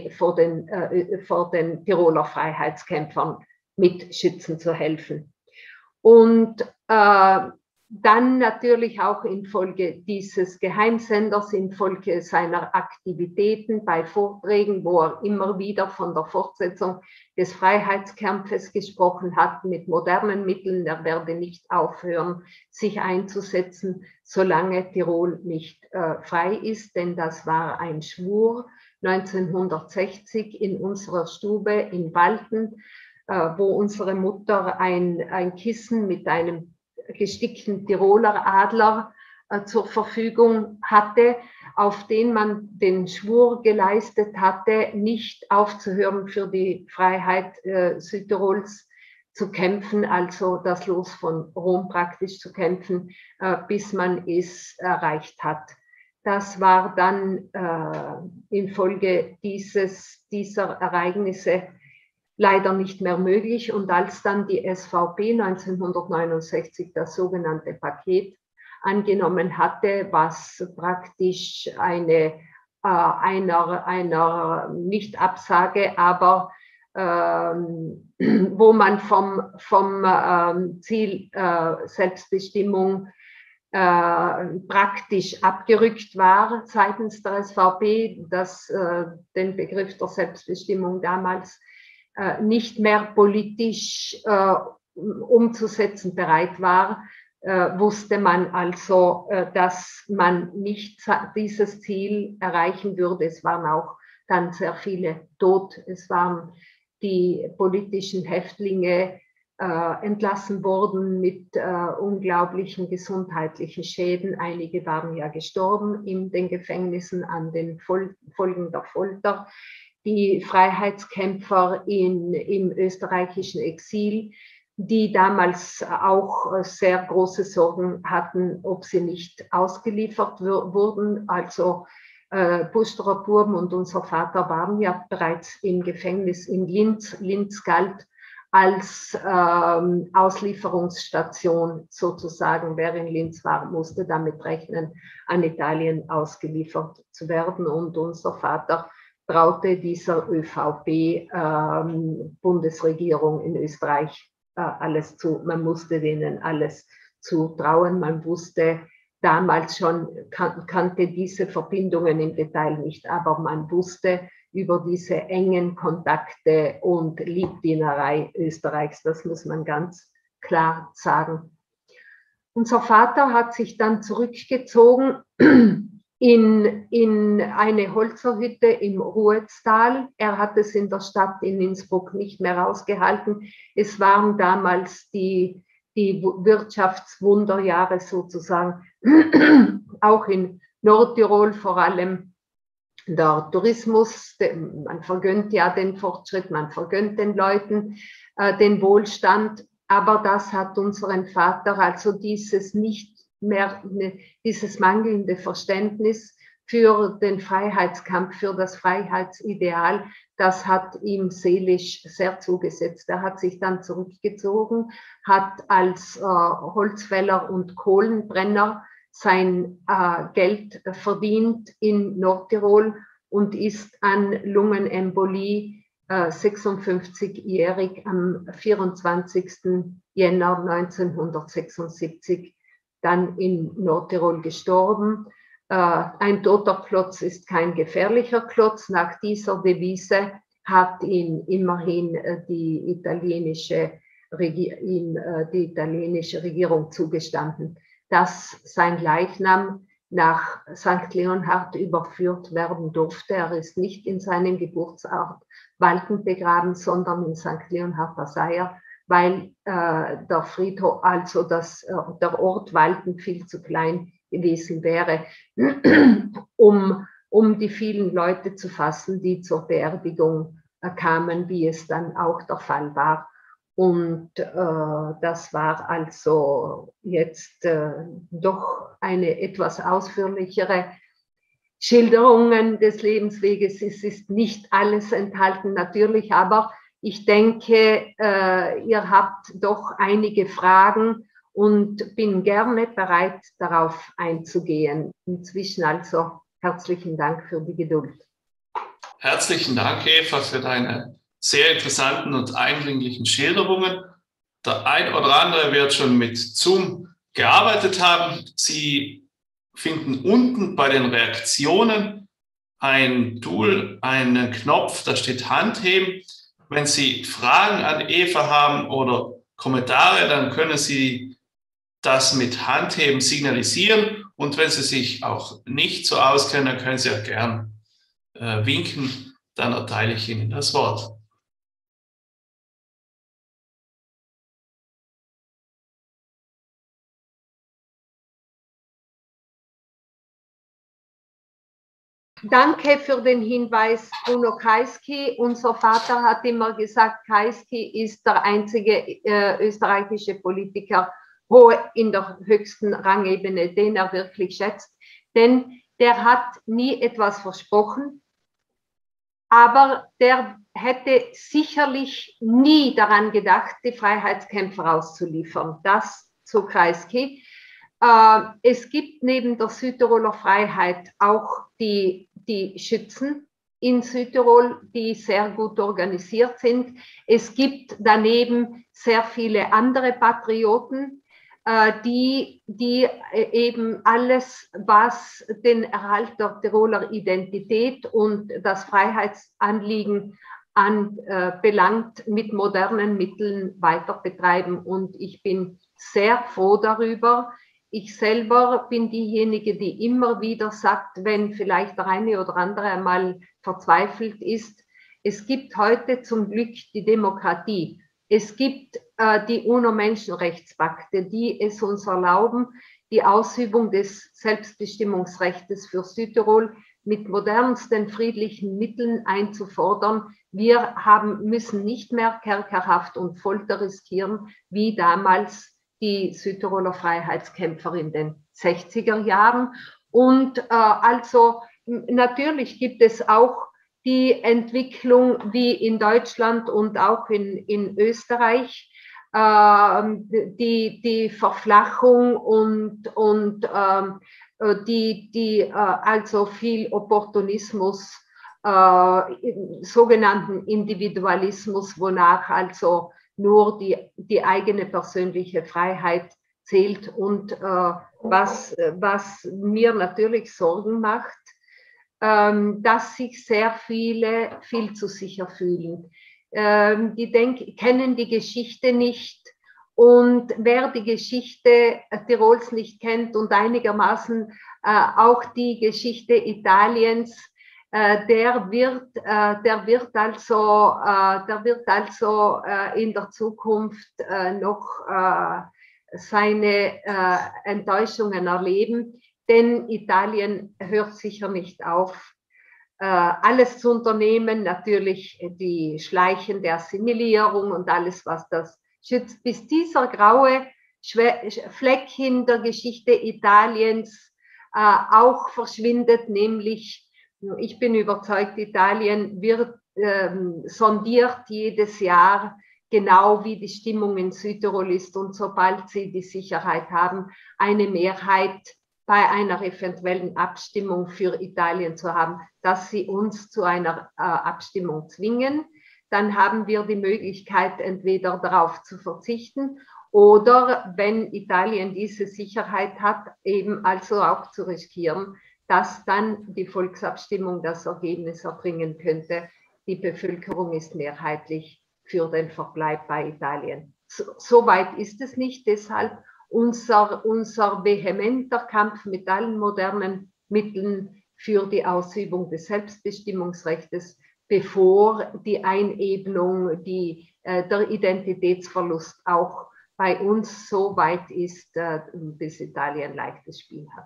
Tiroler Freiheitskämpfern mit Schützen zu helfen. Und dann natürlich auch infolge dieses Geheimsenders, infolge seiner Aktivitäten bei Vorträgen, wo er immer wieder von der Fortsetzung des Freiheitskampfes gesprochen hat, mit modernen Mitteln. Er werde nicht aufhören, sich einzusetzen, solange Tirol nicht frei ist, denn das war ein Schwur 1960 in unserer Stube in Walten, wo unsere Mutter ein Kissen mit einem gestickten Tiroler Adler zur Verfügung hatte, auf den man den Schwur geleistet hatte, nicht aufzuhören für die Freiheit Südtirols zu kämpfen, also das Los von Rom praktisch zu kämpfen, bis man es erreicht hat. Das war dann infolge dieser Ereignisse leider nicht mehr möglich. Und als dann die SVP 1969 das sogenannte Paket angenommen hatte, was praktisch einer Nicht-Absage, aber wo man vom Ziel Selbstbestimmung praktisch abgerückt war seitens der SVP, das den Begriff der Selbstbestimmung damals nicht mehr politisch umzusetzen bereit war, wusste man also, dass man nicht dieses Ziel erreichen würde. Es waren auch dann sehr viele tot. Es waren die politischen Häftlinge entlassen worden mit unglaublichen gesundheitlichen Schäden. Einige waren ja gestorben in den Gefängnissen an den Folgen der Folter. Die Freiheitskämpfer im österreichischen Exil, die damals auch sehr große Sorgen hatten, ob sie nicht ausgeliefert wurden. Also Pusterer Burben und unser Vater waren ja bereits im Gefängnis in Linz. Linz galt als Auslieferungsstation sozusagen. Wer in Linz war, musste damit rechnen, an Italien ausgeliefert zu werden. Und unser Vater traute dieser ÖVP-Bundesregierung in Österreich alles zu. Man musste denen alles zutrauen. Man wusste damals schon, kannte diese Verbindungen im Detail nicht, aber man wusste über diese engen Kontakte und Liebdienerei Österreichs. Das muss man ganz klar sagen. Unser Vater hat sich dann zurückgezogen in eine Holzerhütte im Ruhetztal. Er hat es in der Stadt in Innsbruck nicht mehr ausgehalten. Es waren damals die Wirtschaftswunderjahre sozusagen, auch in Nordtirol vor allem der Tourismus. Man vergönnt ja den Fortschritt, man vergönnt den Leuten den Wohlstand, aber das hat unseren Vater, also dieses mangelnde Verständnis für den Freiheitskampf, für das Freiheitsideal, das hat ihm seelisch sehr zugesetzt. Er hat sich dann zurückgezogen, hat als Holzfäller und Kohlenbrenner sein Geld verdient in Nordtirol und ist an Lungenembolie 56-jährig am 24. Jänner 1976 dann in Nordtirol gestorben. Ein toter Klotz ist kein gefährlicher Klotz. Nach dieser Devise hat ihn immerhin die italienische Regierung zugestanden, dass sein Leichnam nach St. Leonhard überführt werden durfte. Er ist nicht in seinem Geburtsort Walten begraben, sondern in St. Leonhard der Seier, weil der Friedhof, also der Ort Walten viel zu klein gewesen wäre, um die vielen Leute zu fassen, die zur Beerdigung kamen, wie es dann auch der Fall war. Und das war also jetzt doch eine etwas ausführlichere Schilderung des Lebensweges. Es ist nicht alles enthalten, natürlich, aber ich denke, ihr habt doch einige Fragen und bin gerne bereit, darauf einzugehen. Inzwischen also herzlichen Dank für die Geduld. Herzlichen Dank, Eva, für deine sehr interessanten und eindringlichen Schilderungen. Der ein oder andere wird schon mit Zoom gearbeitet haben. Sie finden unten bei den Reaktionen ein Tool, einen Knopf, da steht Handheben. Wenn Sie Fragen an Eva haben oder Kommentare, dann können Sie das mit Handheben signalisieren. Und wenn Sie sich auch nicht so auskennen, dann können Sie auch gern winken, dann erteile ich Ihnen das Wort. Danke für den Hinweis, Bruno Kreisky. Unser Vater hat immer gesagt, Kreisky ist der einzige österreichische Politiker in der höchsten Rangebene, den er wirklich schätzt. Denn der hat nie etwas versprochen, aber der hätte sicherlich nie daran gedacht, die Freiheitskämpfer auszuliefern. Das zu Kreisky. Es gibt neben der Südtiroler Freiheit auch die Schützen in Südtirol, die sehr gut organisiert sind. Es gibt daneben sehr viele andere Patrioten, die eben alles, was den Erhalt der Tiroler Identität und das Freiheitsanliegen belangt, mit modernen Mitteln weiter betreiben. Und ich bin sehr froh darüber. Ich selber bin diejenige, die immer wieder sagt, wenn vielleicht der eine oder andere einmal verzweifelt ist, es gibt heute zum Glück die Demokratie. Es gibt die UNO-Menschenrechtspakte, die es uns erlauben, die Ausübung des Selbstbestimmungsrechts für Südtirol mit modernsten friedlichen Mitteln einzufordern. Wir müssen nicht mehr Kerkerhaft und Folter riskieren, wie damals die Südtiroler Freiheitskämpfer in den 60er Jahren. Und also natürlich gibt es auch die Entwicklung wie in Deutschland und auch in Österreich, die Verflachung und also viel Opportunismus, sogenannten Individualismus, wonach also nur die eigene persönliche Freiheit zählt. Und was mir natürlich Sorgen macht, dass sich sehr viele viel zu sicher fühlen. Die kennen die Geschichte nicht. Und wer die Geschichte Tirols nicht kennt und einigermaßen auch die Geschichte Italiens, der wird also in der Zukunft noch seine Enttäuschungen erleben, denn Italien hört sicher nicht auf, alles zu unternehmen, natürlich die schleichende Assimilierung und alles, was das schützt, bis dieser graue Fleck in der Geschichte Italiens auch verschwindet, nämlich ich bin überzeugt, Italien wird sondiert jedes Jahr genau, wie die Stimmung in Südtirol ist, und sobald sie die Sicherheit haben, eine Mehrheit bei einer eventuellen Abstimmung für Italien zu haben, dass sie uns zu einer Abstimmung zwingen, dann haben wir die Möglichkeit, entweder darauf zu verzichten oder, wenn Italien diese Sicherheit hat, eben also auch zu riskieren, dass dann die Volksabstimmung das Ergebnis erbringen könnte, die Bevölkerung ist mehrheitlich für den Verbleib bei Italien. So weit ist es nicht, deshalb unser vehementer Kampf mit allen modernen Mitteln für die Ausübung des Selbstbestimmungsrechts, bevor die Einebnung, der Identitätsverlust auch bei uns so weit ist, bis Italien leichtes Spiel hat.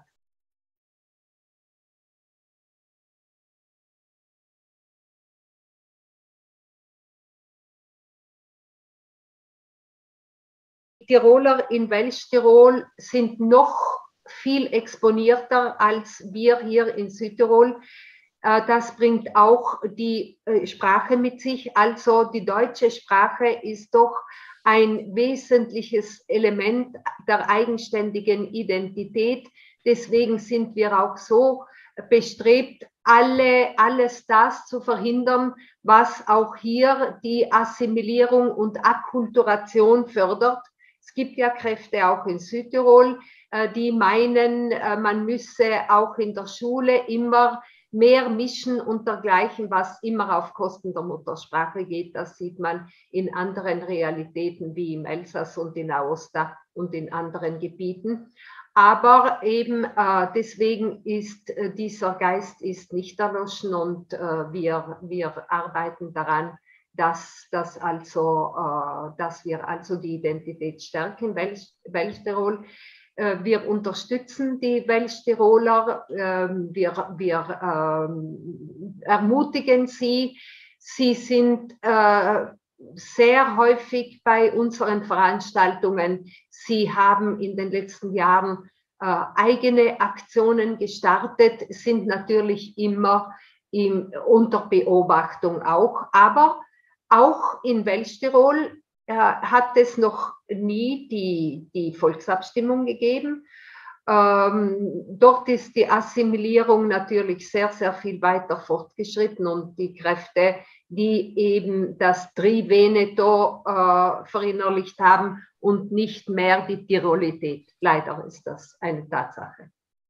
Tiroler in Welschtirol sind noch viel exponierter als wir hier in Südtirol. Das bringt auch die Sprache mit sich. Also die deutsche Sprache ist doch ein wesentliches Element der eigenständigen Identität. Deswegen sind wir auch so bestrebt, alles das zu verhindern, was auch hier die Assimilierung und Akkulturation fördert. Es gibt ja Kräfte auch in Südtirol, die meinen, man müsse auch in der Schule immer mehr mischen und dergleichen, was immer auf Kosten der Muttersprache geht. Das sieht man in anderen Realitäten wie im Elsass und in Aosta und in anderen Gebieten. Aber eben deswegen ist dieser Geist ist nicht erloschen, und wir arbeiten daran, dass wir also die Identität stärken in Welschtirol. Wir unterstützen die Welschtiroler, wir ermutigen sie. Sie sind sehr häufig bei unseren Veranstaltungen. Sie haben in den letzten Jahren eigene Aktionen gestartet, sind natürlich immer unter Beobachtung auch, aber auch in Welschtirol hat es noch nie die Volksabstimmung gegeben. Dort ist die Assimilierung natürlich sehr, sehr viel weiter fortgeschritten, und die Kräfte, die eben das Tri Veneto verinnerlicht haben und nicht mehr die Tirolität. Leider ist das eine Tatsache.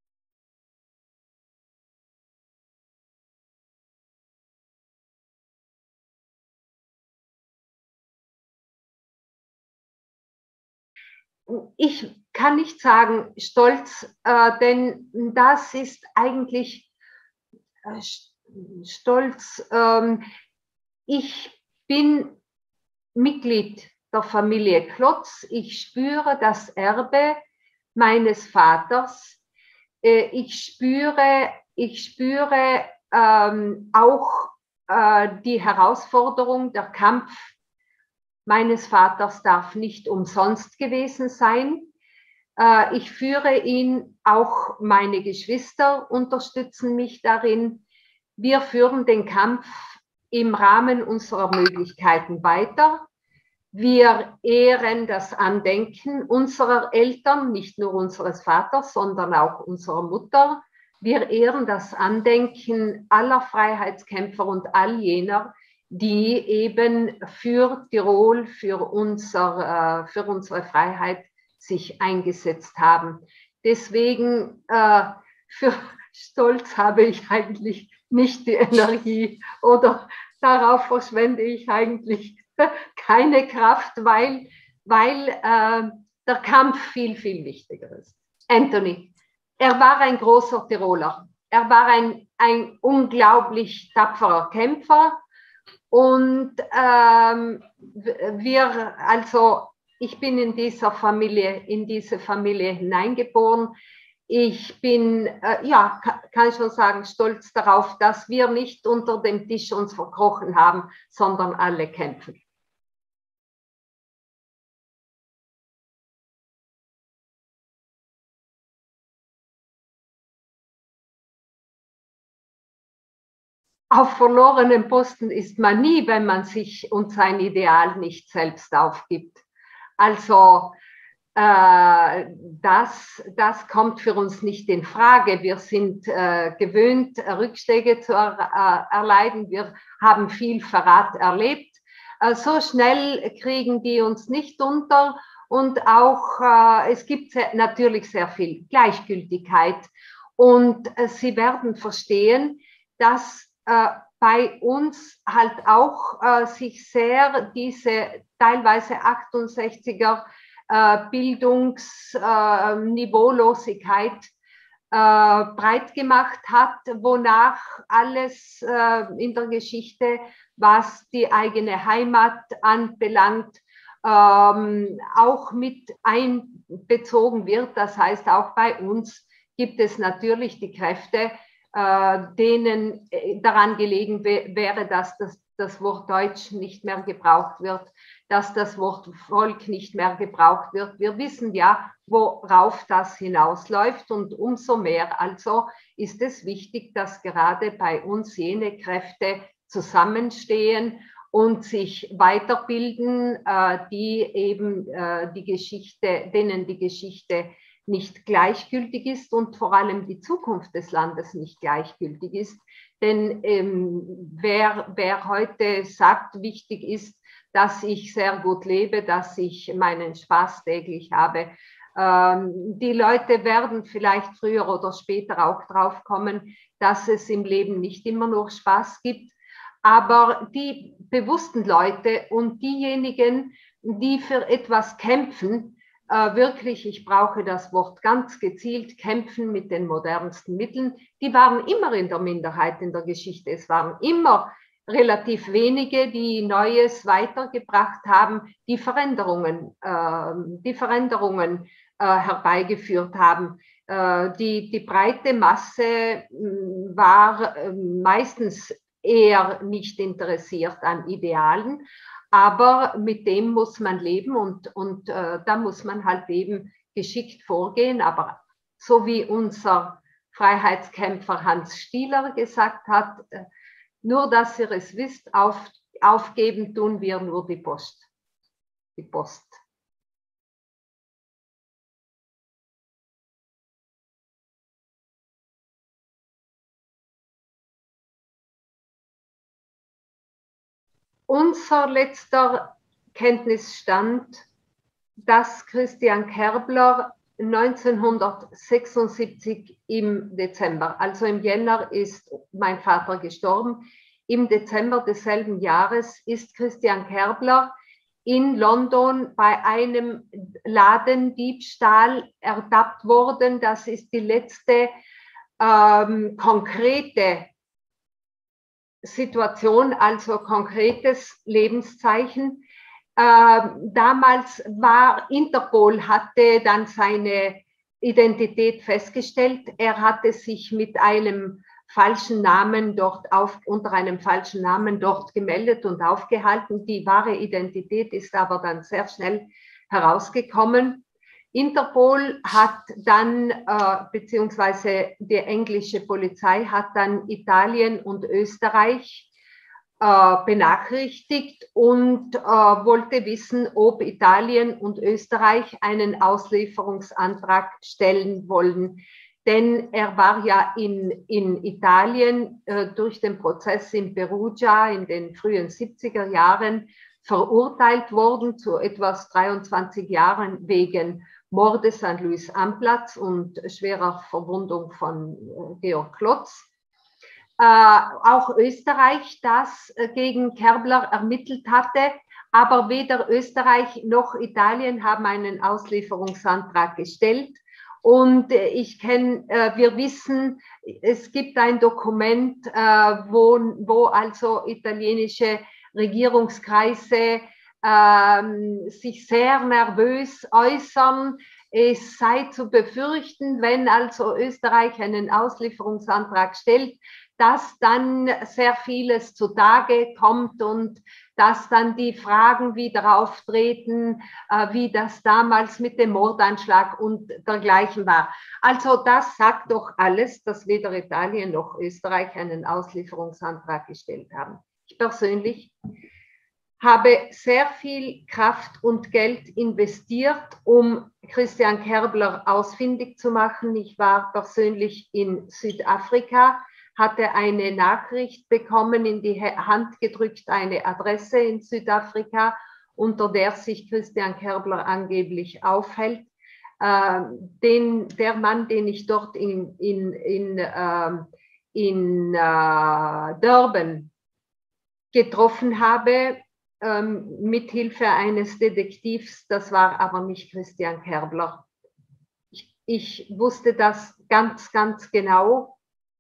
Ich kann nicht sagen stolz, denn das ist eigentlich stolz. Ich bin Mitglied der Familie Klotz. Ich spüre das Erbe meines Vaters. Ich spüre auch die Herausforderung, der Kampf meines Vaters darf nicht umsonst gewesen sein. Ich führe ihn, auch meine Geschwister unterstützen mich darin. Wir führen den Kampf im Rahmen unserer Möglichkeiten weiter. Wir ehren das Andenken unserer Eltern, nicht nur unseres Vaters, sondern auch unserer Mutter. Wir ehren das Andenken aller Freiheitskämpfer und all jener, die eben für Tirol, für unsere Freiheit sich eingesetzt haben. Deswegen für Stolz habe ich eigentlich nicht die Energie, oder darauf verschwende ich eigentlich keine Kraft, weil der Kampf viel, viel wichtiger ist. Anthony, er war ein großer Tiroler. Er war ein unglaublich tapferer Kämpfer. Und ich bin in diese Familie hineingeboren. Ich bin, kann ich schon sagen, stolz darauf, dass wir nicht unter dem Tisch uns verkrochen haben, sondern alle kämpfen. auf verlorenem Posten ist man nie, wenn man sich und sein Ideal nicht selbst aufgibt. Also das kommt für uns nicht in Frage. Wir sind gewöhnt, Rückschläge zu erleiden. Wir haben viel Verrat erlebt. So schnell kriegen die uns nicht unter. Und auch es gibt natürlich sehr viel Gleichgültigkeit. Und Sie werden verstehen, dass bei uns halt auch sich sehr diese teilweise 68er Bildungsniveaulosigkeit breit gemacht hat, wonach alles in der Geschichte, was die eigene Heimat anbelangt, auch mit einbezogen wird. Das heißt, auch bei uns gibt es natürlich die Kräfte, denen daran gelegen wäre, dass das Wort Deutsch nicht mehr gebraucht wird, dass das Wort Volk nicht mehr gebraucht wird. Wir wissen ja, worauf das hinausläuft, und umso mehr also ist es wichtig, dass gerade bei uns jene Kräfte zusammenstehen und sich weiterbilden, die eben denen die Geschichte nicht gleichgültig ist und vor allem die Zukunft des Landes nicht gleichgültig ist. Denn wer heute sagt, wichtig ist, dass ich sehr gut lebe, dass ich meinen Spaß täglich habe, die Leute werden vielleicht früher oder später auch drauf kommen, dass es im Leben nicht immer nur Spaß gibt. Aber die bewussten Leute und diejenigen, die für etwas kämpfen, wirklich, ich brauche das Wort ganz gezielt, kämpfen mit den modernsten Mitteln, die waren immer in der Minderheit in der Geschichte. Es waren immer relativ wenige, die Neues weitergebracht haben, die Veränderungen herbeigeführt haben. Die breite Masse war meistens eher nicht interessiert an Idealen, aber mit dem muss man leben, und da muss man halt eben geschickt vorgehen. Aber so wie unser Freiheitskämpfer Hans Stieler gesagt hat, nur dass ihr es wisst, aufgeben tun wir nur die Post. Die Post. Unser letzter Kenntnisstand, dass Christian Kerbler 1976 im Dezember, also im Jänner ist mein Vater gestorben, im Dezember desselben Jahres ist Christian Kerbler in London bei einem Ladendiebstahl ertappt worden. Das ist die letzte konkrete Situation, also konkretes Lebenszeichen. Damals war Interpol, hatte dann seine Identität festgestellt. Er hatte sich mit einem falschen Namen unter einem falschen Namen dort gemeldet und aufgehalten. Die wahre Identität ist aber dann sehr schnell herausgekommen. Interpol hat dann, beziehungsweise die englische Polizei hat dann Italien und Österreich benachrichtigt und wollte wissen, ob Italien und Österreich einen Auslieferungsantrag stellen wollen. Denn er war ja in Italien durch den Prozess in Perugia in den frühen 70er Jahren verurteilt worden zu etwas 23 Jahren wegen Mordes an Louis Amplatz und schwerer Verwundung von Georg Klotz. Auch Österreich, das gegen Kerbler ermittelt hatte, aber weder Österreich noch Italien haben einen Auslieferungsantrag gestellt. Und wir wissen, es gibt ein Dokument, wo also italienische Regierungskreise sich sehr nervös äußern. Es sei zu befürchten, wenn also Österreich einen Auslieferungsantrag stellt, dass dann sehr vieles zutage kommt und dass dann die Fragen wieder auftreten, wie das damals mit dem Mordanschlag und dergleichen war. Also das sagt doch alles, dass weder Italien noch Österreich einen Auslieferungsantrag gestellt haben. Ich persönlich habe sehr viel Kraft und Geld investiert, um Christian Kerbler ausfindig zu machen. Ich war persönlich in Südafrika, hatte eine Nachricht bekommen, in die Hand gedrückt, eine Adresse in Südafrika, unter der sich Christian Kerbler angeblich aufhält. Der Mann, den ich dort in Durban getroffen habe, mit Hilfe eines Detektivs, das war aber nicht Christian Kerbler. Ich wusste das ganz, ganz genau.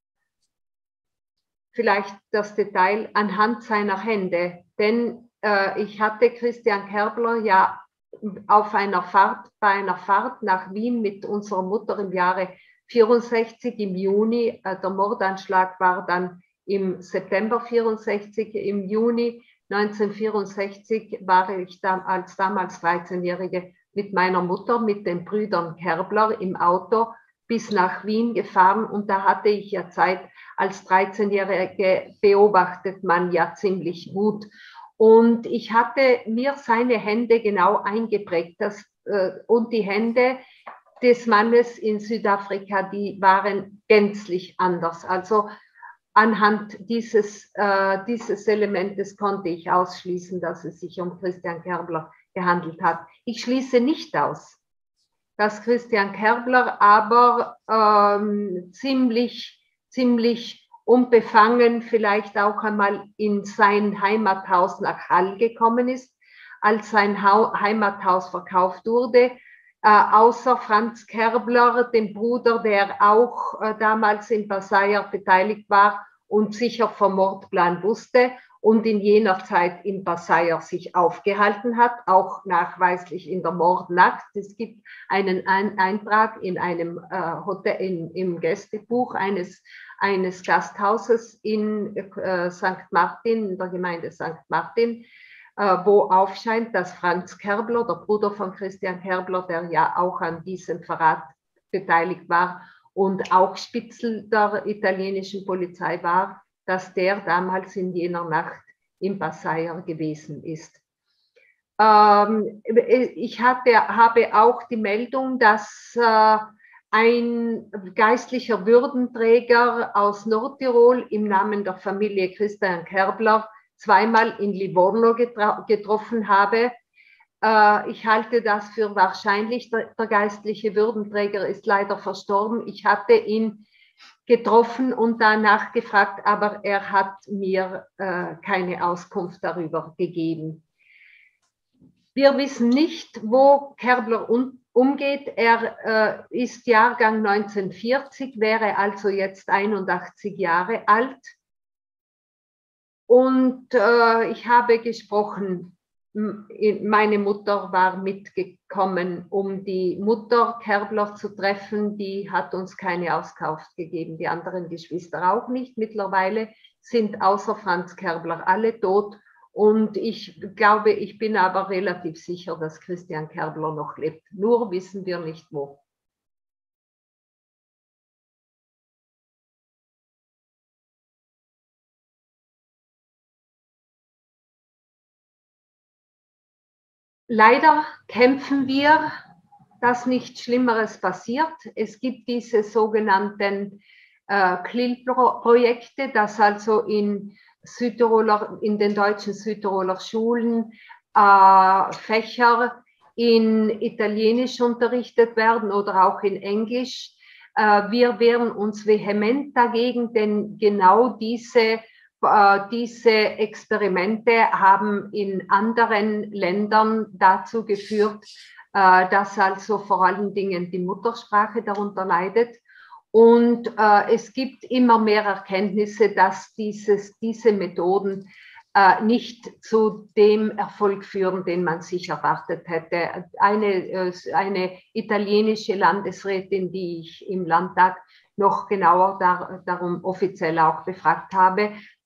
Vielleicht das Detail anhand seiner Hände, denn ich hatte Christian Kerbler ja bei einer Fahrt nach Wien mit unserer Mutter im Jahre 64 im Juni, der Mordanschlag war dann im September 64, im Juni 1964 war ich als damals 13-Jährige mit meiner Mutter, mit den Brüdern Kerbler im Auto bis nach Wien gefahren und da hatte ich ja Zeit, als 13-Jährige beobachtet man ja ziemlich gut. Und ich hatte mir seine Hände genau eingeprägt und die Hände des Mannes in Südafrika, die waren gänzlich anders. Also anhand dieses Elementes konnte ich ausschließen, dass es sich um Christian Kerbler gehandelt hat. Ich schließe nicht aus, dass Christian Kerbler aber ziemlich unbefangen vielleicht auch einmal in sein Heimathaus nach Hall gekommen ist, als sein Heimathaus verkauft wurde. Außer Franz Kerbler, dem Bruder, der auch damals in Passayer beteiligt war und sicher vom Mordplan wusste und in jener Zeit in Passayer sich aufgehalten hat, auch nachweislich in der Mordnacht. Es gibt einen Eintrag in einem Hotel, im Gästebuch eines Gasthauses in St. Martin, in der Gemeinde St. Martin, wo aufscheint, dass Franz Kerbler, der Bruder von Christian Kerbler, der ja auch an diesem Verrat beteiligt war und auch Spitzel der italienischen Polizei war, dass der damals in jener Nacht in Passayer gewesen ist. Ich habe auch die Meldung, dass ein geistlicher Würdenträger aus Nordtirol im Namen der Familie Christian Kerbler zweimal in Livorno getroffen habe. Ich halte das für wahrscheinlich. Der geistliche Würdenträger ist leider verstorben. Ich hatte ihn getroffen und danach gefragt, aber er hat mir keine Auskunft darüber gegeben. Wir wissen nicht, wo Kerbler umgeht. Er ist Jahrgang 1940, wäre also jetzt 81 Jahre alt. Und ich habe gesprochen, meine Mutter war mitgekommen, um die Mutter Kerbler zu treffen. Die hat uns keine Auskunft gegeben, die anderen Geschwister auch nicht. Mittlerweile sind außer Franz Kerbler alle tot. Und ich glaube, ich bin aber relativ sicher, dass Christian Kerbler noch lebt. Nur wissen wir nicht wo. Leider kämpfen wir, dass nichts Schlimmeres passiert. Es gibt diese sogenannten CLIL-Projekte, dass also in den deutschen Südtiroler Schulen Fächer in Italienisch unterrichtet werden oder auch in Englisch. Wir wehren uns vehement dagegen, denn genau diese Experimente haben in anderen Ländern dazu geführt, dass also vor allen Dingen die Muttersprache darunter leidet. Und es gibt immer mehr Erkenntnisse, dass diese Methoden nicht zu dem Erfolg führen, den man sich erwartet hätte. Eine italienische Landesrätin, die ich im Landtag noch genauer darum offiziell auch befragt habe,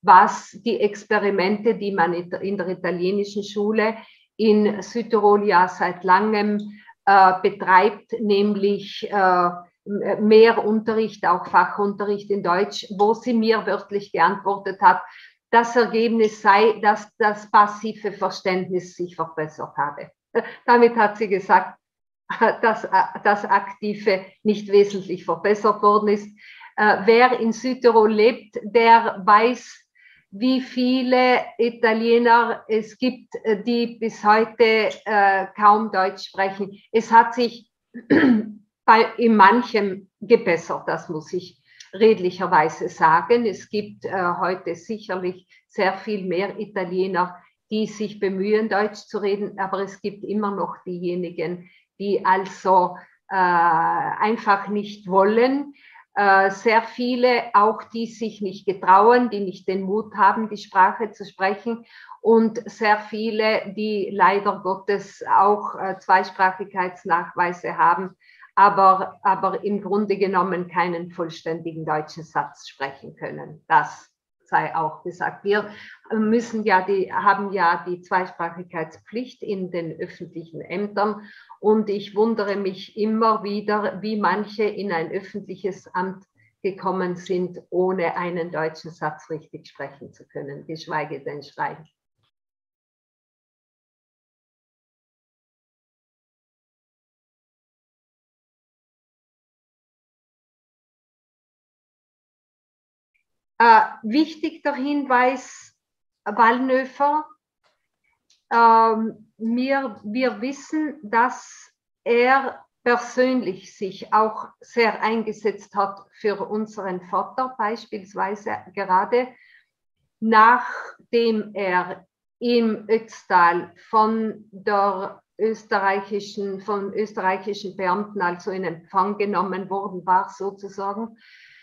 was die Experimente, die man in der italienischen Schule in Südtirol ja seit langem betreibt, nämlich mehr Unterricht, auch Fachunterricht in Deutsch, wo sie mir wörtlich geantwortet hat, das Ergebnis sei, dass das passive Verständnis sich verbessert habe. Damit hat sie gesagt, dass das Aktive nicht wesentlich verbessert worden ist. Wer in Südtirol lebt, der weiß, wie viele Italiener es gibt, die bis heute kaum Deutsch sprechen. Es hat sich in manchem gebessert, das muss ich redlicherweise sagen. Es gibt heute sicherlich sehr viel mehr Italiener, die sich bemühen, Deutsch zu reden, aber es gibt immer noch diejenigen, die also einfach nicht wollen. Sehr viele auch, die sich nicht getrauen, die nicht den Mut haben, die Sprache zu sprechen, und sehr viele, die leider Gottes auch Zweisprachigkeitsnachweise haben, aber im Grunde genommen keinen vollständigen deutschen Satz sprechen können. Das sei auch gesagt. Wir haben ja die Zweisprachigkeitspflicht in den öffentlichen Ämtern, und ich wundere mich immer wieder, wie manche in ein öffentliches Amt gekommen sind, ohne einen deutschen Satz richtig sprechen zu können, geschweige denn schreiben. Wichtig der Hinweis, Wallnöfer, wir wissen, dass er persönlich sich auch sehr eingesetzt hat für unseren Vater, beispielsweise gerade nachdem er im Ötztal vom österreichischen Beamten also in Empfang genommen worden war sozusagen,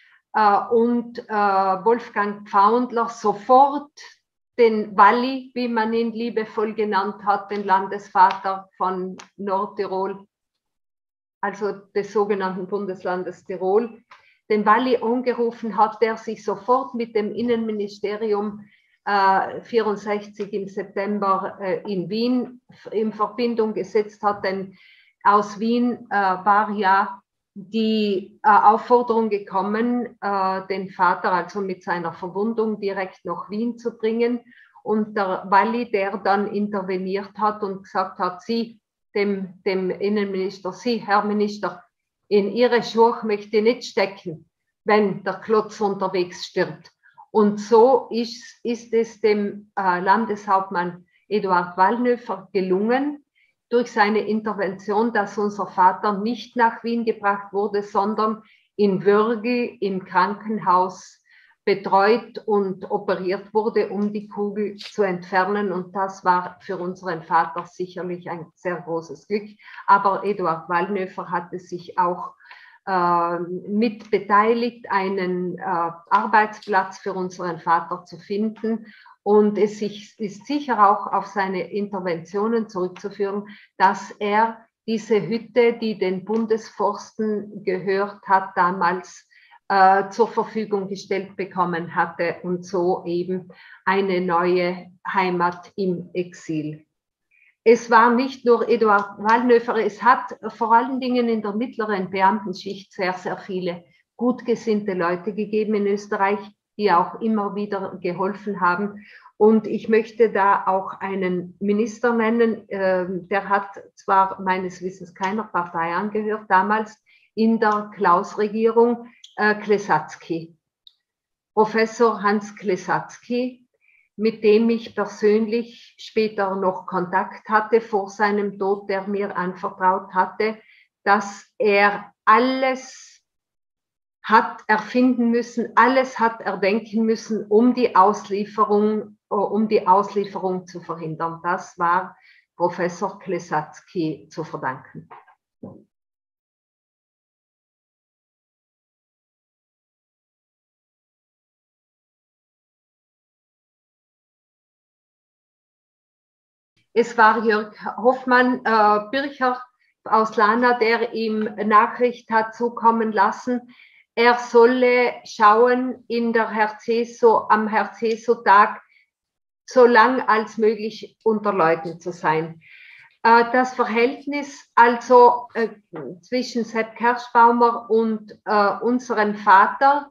und Wolfgang Pfaundler sofort den Walli, wie man ihn liebevoll genannt hat, den Landesvater von Nordtirol, also des sogenannten Bundeslandes Tirol, den Walli angerufen hat, der sich sofort mit dem Innenministerium 64 im September in Wien in Verbindung gesetzt hat, denn aus Wien war ja die Aufforderung gekommen, den Vater also mit seiner Verwundung direkt nach Wien zu bringen. Und der Walli, der dann interveniert hat und gesagt hat, Sie, dem Innenminister, Sie, Herr Minister, in Ihre Schuhe möchte ich nicht stecken, wenn der Klotz unterwegs stirbt. Und so ist es dem Landeshauptmann Eduard Wallnöfer gelungen, durch seine Intervention, dass unser Vater nicht nach Wien gebracht wurde, sondern in Würgl im Krankenhaus betreut und operiert wurde, um die Kugel zu entfernen. Und das war für unseren Vater sicherlich ein sehr großes Glück. Aber Eduard Wallnöfer hatte sich auch mit beteiligt, einen Arbeitsplatz für unseren Vater zu finden. Und es ist sicher auch auf seine Interventionen zurückzuführen, dass er diese Hütte, die den Bundesforsten gehört hat, damals zur Verfügung gestellt bekommen hatte und so eben eine neue Heimat im Exil. Es war nicht nur Eduard Wallnöfer, es hat vor allen Dingen in der mittleren Beamtenschicht sehr, sehr viele gut gesinnte Leute gegeben in Österreich, die auch immer wieder geholfen haben. Und ich möchte da auch einen Minister nennen, der hat zwar meines Wissens keiner Partei angehört, damals in der Klaus-Regierung, Klesatzky. Professor Hans Klesatzky, mit dem ich persönlich später noch Kontakt hatte vor seinem Tod, der mir anvertraut hatte, dass er alles hat erfinden müssen, alles hat erdenken müssen, um die Auslieferung zu verhindern. Das war Professor Klesatzky zu verdanken. Es war Jörg Hoffmann-Bircher aus Lana, der ihm Nachricht hat zukommen lassen, er solle schauen in der am Herz-Jesu-Tag so lang als möglich unter Leuten zu sein. Das Verhältnis also zwischen Sepp Kerschbaumer und unserem Vater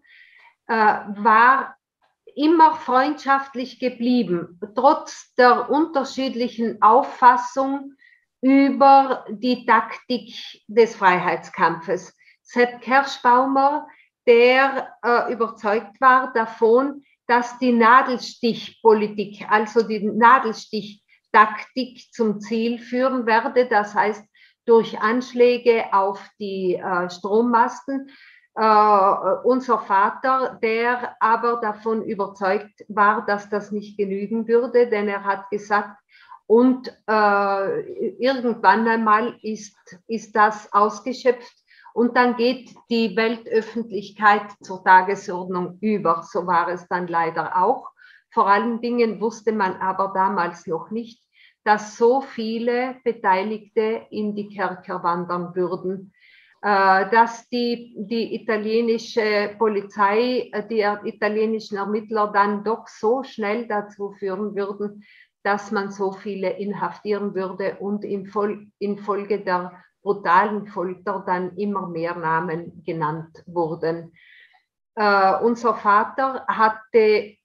war immer freundschaftlich geblieben, trotz der unterschiedlichen Auffassung über die Taktik des Freiheitskampfes. Sepp Kerschbaumer, der überzeugt war davon, dass die Nadelstichpolitik, also die Nadelstichtaktik zum Ziel führen werde, das heißt durch Anschläge auf die Strommasten. Unser Vater, der aber davon überzeugt war, dass das nicht genügen würde, denn er hat gesagt, und irgendwann einmal ist das ausgeschöpft und dann geht die Weltöffentlichkeit zur Tagesordnung über. So war es dann leider auch. Vor allen Dingen wusste man aber damals noch nicht, dass so viele Beteiligte in die Kerker wandern würden, dass die italienische Polizei, die italienischen Ermittler dann doch so schnell dazu führen würden, dass man so viele inhaftieren würde und infolge der brutalen Folter dann immer mehr Namen genannt wurden. Unser Vater hatte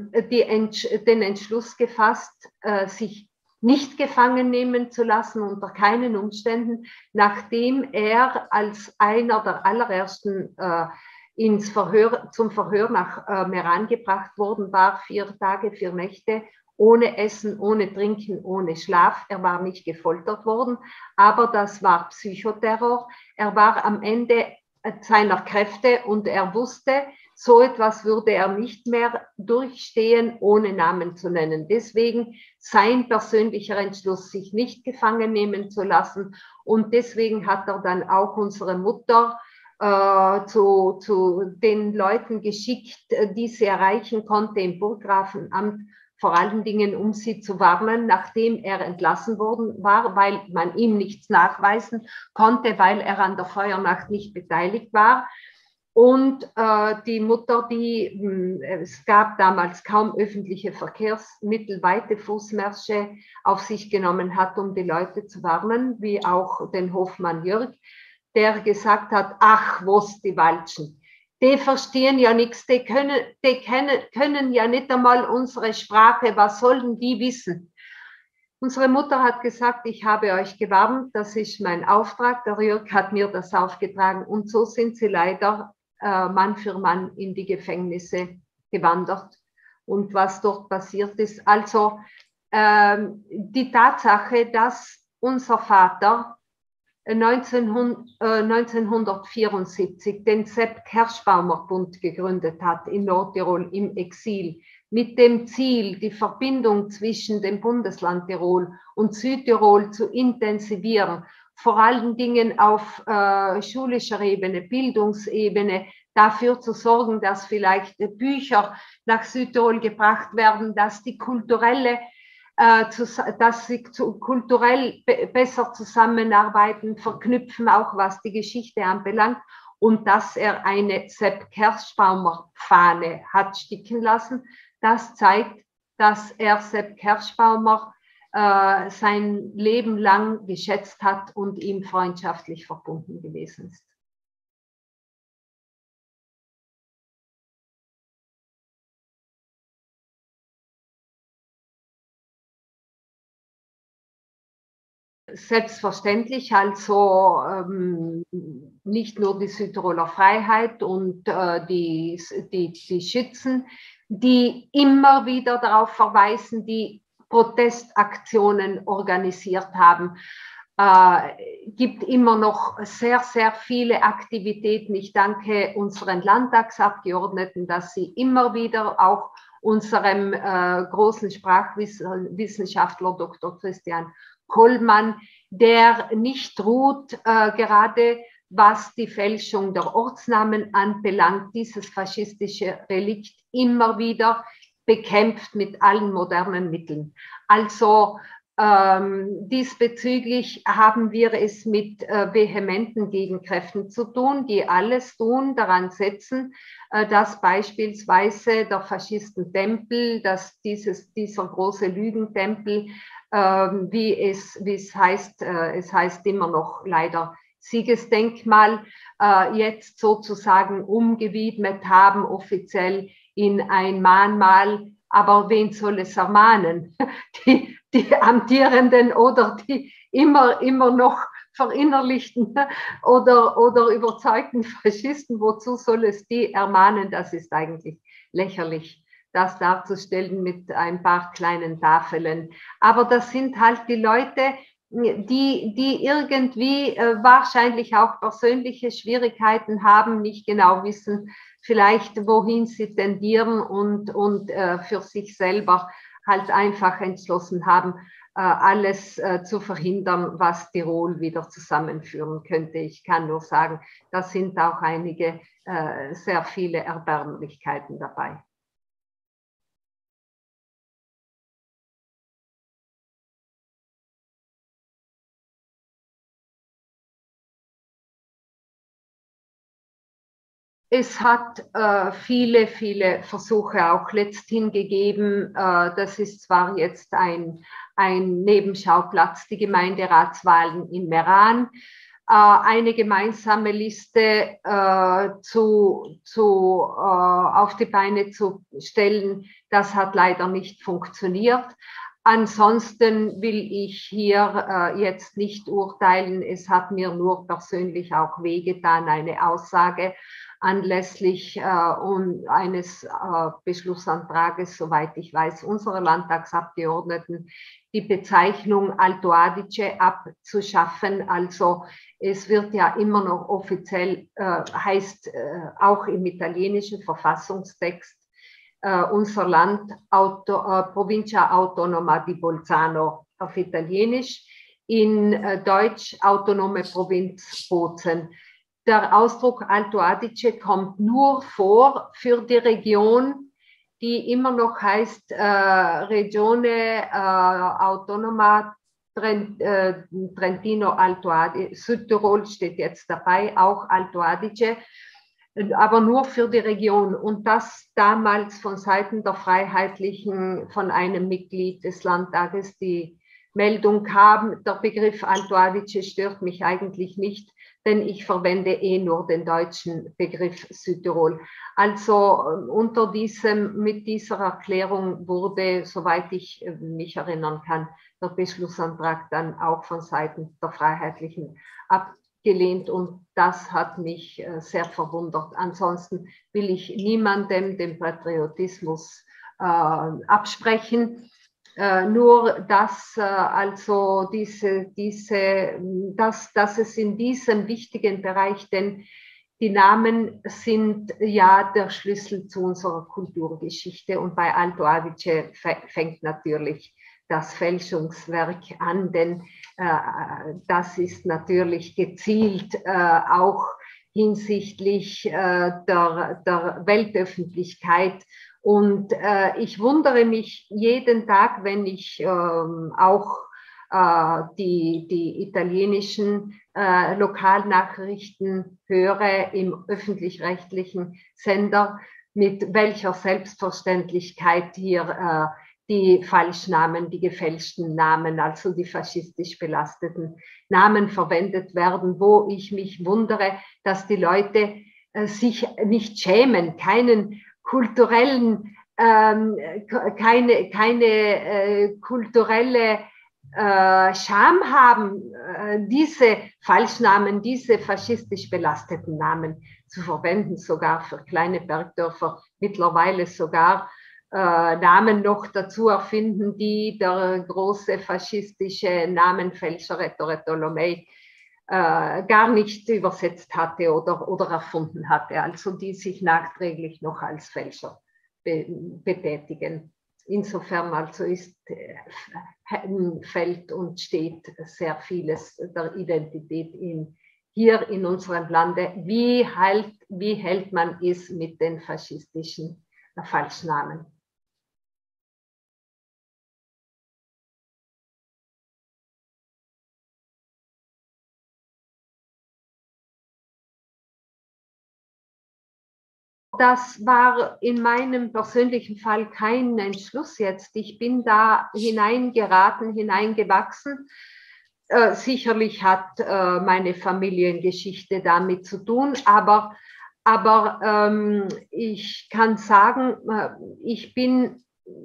den Entschluss gefasst, sich nicht gefangen nehmen zu lassen, unter keinen Umständen, nachdem er als einer der allerersten zum Verhör nach Meran gebracht worden war, 4 Tage, 4 Nächte, ohne Essen, ohne Trinken, ohne Schlaf. Er war nicht gefoltert worden, aber das war Psychoterror. Er war am Ende seiner Kräfte und er wusste, so etwas würde er nicht mehr durchstehen, ohne Namen zu nennen. Deswegen sein persönlicher Entschluss, sich nicht gefangen nehmen zu lassen. Und deswegen hat er dann auch unsere Mutter zu den Leuten geschickt, die sie erreichen konnte im Burggrafenamt, vor allen Dingen, um sie zu warnen, nachdem er entlassen worden war, weil man ihm nichts nachweisen konnte, weil er an der Feuernacht nicht beteiligt war. Und die Mutter, es gab damals kaum öffentliche Verkehrsmittel, weite Fußmärsche auf sich genommen hat, um die Leute zu warnen, wie auch den Hofmann Jörg, der gesagt hat, ach, was die Walschen. Die verstehen ja nichts, die können ja nicht einmal unsere Sprache, was sollen die wissen? Unsere Mutter hat gesagt, ich habe euch gewarnt, das ist mein Auftrag, der Jörg hat mir das aufgetragen und so sind sie leider Mann für Mann in die Gefängnisse gewandert. Und was dort passiert ist, also die Tatsache, dass unser Vater 1974 den Sepp Kerschbaumer Bund gegründet hat in Nordtirol im Exil, mit dem Ziel, die Verbindung zwischen dem Bundesland Tirol und Südtirol zu intensivieren, vor allen Dingen auf schulischer Ebene, Bildungsebene, dafür zu sorgen, dass vielleicht Bücher nach Südtirol gebracht werden, dass die dass sie kulturell besser zusammenarbeiten, verknüpfen, auch was die Geschichte anbelangt, und dass er eine Sepp Kerschbaumer Fahne hat sticken lassen. Das zeigt, dass er Sepp Kerschbaumer sein Leben lang geschätzt hat und ihm freundschaftlich verbunden gewesen ist. Selbstverständlich, also nicht nur die Südtiroler Freiheit und die Schützen, die immer wieder darauf verweisen, die Protestaktionen organisiert haben. Gibt immer noch sehr, sehr viele Aktivitäten. Ich danke unseren Landtagsabgeordneten, dass sie immer wieder auch unserem großen Sprachwissenschaftler Dr. Christian Kollmann, der nicht ruht, gerade was die Fälschung der Ortsnamen anbelangt, dieses faschistische Relikt immer wieder bekämpft mit allen modernen Mitteln. Also Diesbezüglich haben wir es mit vehementen Gegenkräften zu tun, die alles tun, daran setzen, dass beispielsweise der Faschistentempel, dass dieser große Lügentempel, wie es heißt, es heißt immer noch leider Siegesdenkmal, jetzt sozusagen umgewidmet haben, offiziell in ein Mahnmal. Aber wen soll es ermahnen? Die amtierenden oder die immer noch verinnerlichten oder überzeugten Faschisten, wozu soll es die ermahnen? Das ist eigentlich lächerlich, das darzustellen mit ein paar kleinen Tafeln. Aber das sind halt die Leute, die irgendwie wahrscheinlich auch persönliche Schwierigkeiten haben, nicht genau wissen, vielleicht wohin sie tendieren und für sich selber halt einfach entschlossen haben, alles zu verhindern, was Tirol wieder zusammenführen könnte. Ich kann nur sagen, da sind auch einige sehr viele Erbärmlichkeiten dabei. Es hat viele Versuche auch letzthin gegeben. Das ist zwar jetzt ein Nebenschauplatz, die Gemeinderatswahlen in Meran. Eine gemeinsame Liste auf die Beine zu stellen, das hat leider nicht funktioniert. Ansonsten will ich hier jetzt nicht urteilen. Es hat mir nur persönlich auch wehgetan, eine Aussage anlässlich eines Beschlussantrages, soweit ich weiß, unserer Landtagsabgeordneten, die Bezeichnung Alto Adige abzuschaffen. Also es wird ja immer noch offiziell, heißt auch im italienischen Verfassungstext, unser Land Provincia Autonoma di Bolzano auf Italienisch, in Deutsch Autonome Provinz Bozen. Der Ausdruck Alto Adige kommt nur vor für die Region, die immer noch heißt Regione Autonoma Trentino Alto Adige. Südtirol steht jetzt dabei, auch Alto Adige, aber nur für die Region. Und das damals von Seiten der Freiheitlichen von einem Mitglied des Landtages die Meldung kam, der Begriff Alto Adige stört mich eigentlich nicht, denn ich verwende nur den deutschen Begriff Südtirol. Also mit dieser Erklärung wurde, soweit ich mich erinnern kann, der Beschlussantrag dann auch von Seiten der Freiheitlichen abgelehnt und das hat mich sehr verwundert. Ansonsten will ich niemandem den Patriotismus absprechen. Nur dass also dass es in diesem wichtigen Bereich, denn die Namen sind ja der Schlüssel zu unserer Kulturgeschichte und bei Alto Adige fängt natürlich das Fälschungswerk an, denn das ist natürlich gezielt auch hinsichtlich der Weltöffentlichkeit. Und ich wundere mich jeden Tag, wenn ich auch die italienischen Lokalnachrichten höre im öffentlich-rechtlichen Sender, mit welcher Selbstverständlichkeit hier die Falschnamen, die gefälschten Namen, also die faschistisch belasteten Namen verwendet werden, wo ich mich wundere, dass die Leute sich nicht schämen, keine kulturelle Scham haben, diese Falschnamen, diese faschistisch belasteten Namen zu verwenden, sogar für kleine Bergdörfer, mittlerweile sogar Namen noch dazu erfinden, die der große faschistische Namenfälscher Ettore Tolomei gar nicht übersetzt hatte oder erfunden hatte, also die sich nachträglich noch als Fälscher betätigen. Insofern also fällt und steht sehr vieles der Identität hier in unserem Lande. Wie hält man es mit den faschistischen Falschnamen? das war in meinem persönlichen Fall kein Entschluss jetzt. Ich bin da hineingeraten, hineingewachsen. Sicherlich hat meine Familiengeschichte damit zu tun, aber ich kann sagen, ich bin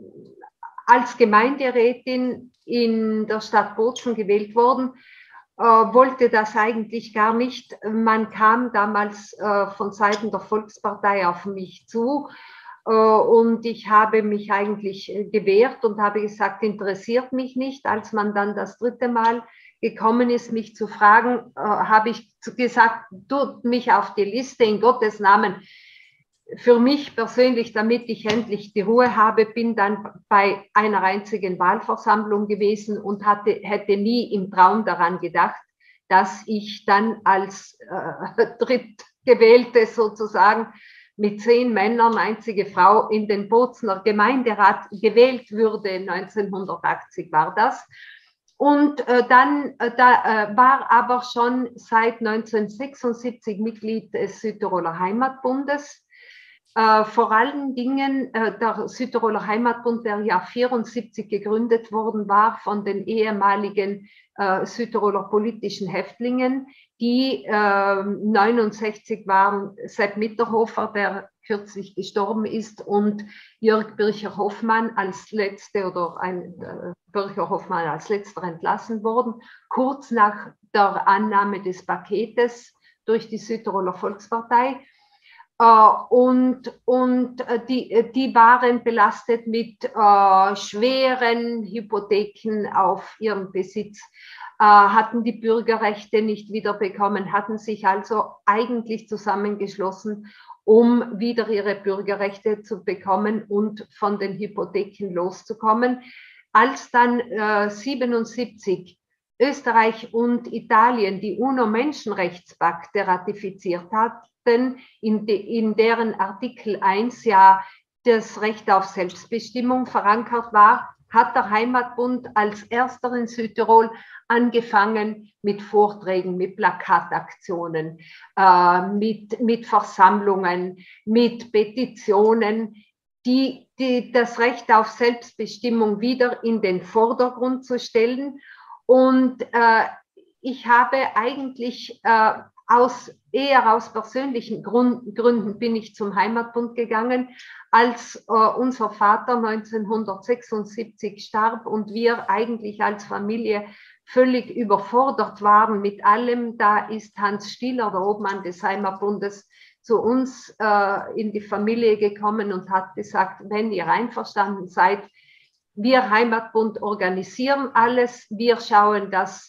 als Gemeinderätin in der Stadt Bozen gewählt worden, wollte das eigentlich gar nicht. Man kam damals von Seiten der Volkspartei auf mich zu und ich habe mich eigentlich gewehrt und habe gesagt, interessiert mich nicht. Als man dann das dritte Mal gekommen ist, mich zu fragen, habe ich gesagt, tut mich auf die Liste in Gottes Namen. Für mich persönlich, damit ich endlich die Ruhe habe, bin dann bei einer einzigen Wahlversammlung gewesen und hätte nie im Traum daran gedacht, dass ich dann als Drittgewählte sozusagen mit 10 Männern, einzige Frau, in den Bozener Gemeinderat gewählt würde. 1980 war das. Und dann war aber schon seit 1976 Mitglied des Südtiroler Heimatbundes. Vor allen Dingen der Südtiroler Heimatbund, der ja 1974 gegründet worden war von den ehemaligen Südtiroler politischen Häftlingen, die 1969 waren Sepp Mitterhofer, der kürzlich gestorben ist, und Jörg Bircher-Hoffmann als letzte Bircher-Hoffmann als letzter entlassen worden, kurz nach der Annahme des Paketes durch die Südtiroler Volkspartei. Und die waren belastet mit schweren Hypotheken auf ihren Besitz, hatten die Bürgerrechte nicht wiederbekommen, hatten sich also eigentlich zusammengeschlossen, um wieder ihre Bürgerrechte zu bekommen und von den Hypotheken loszukommen. Als dann 1977 Österreich und Italien die UNO-Menschenrechtspakte ratifiziert hatten, in deren Artikel 1 ja das Recht auf Selbstbestimmung verankert war, hat der Heimatbund als erster in Südtirol angefangen mit Vorträgen, mit Plakataktionen, mit Versammlungen, mit Petitionen, die das Recht auf Selbstbestimmung wieder in den Vordergrund zu stellen. Und ich habe eigentlich eher aus persönlichen Gründen bin ich zum Heimatbund gegangen, als unser Vater 1976 starb und wir eigentlich als Familie völlig überfordert waren mit allem. Da ist Hans Stiller, der Obmann des Heimatbundes, zu uns in die Familie gekommen und hat gesagt, wenn ihr einverstanden seid, wir Heimatbund organisieren alles, wir schauen, dass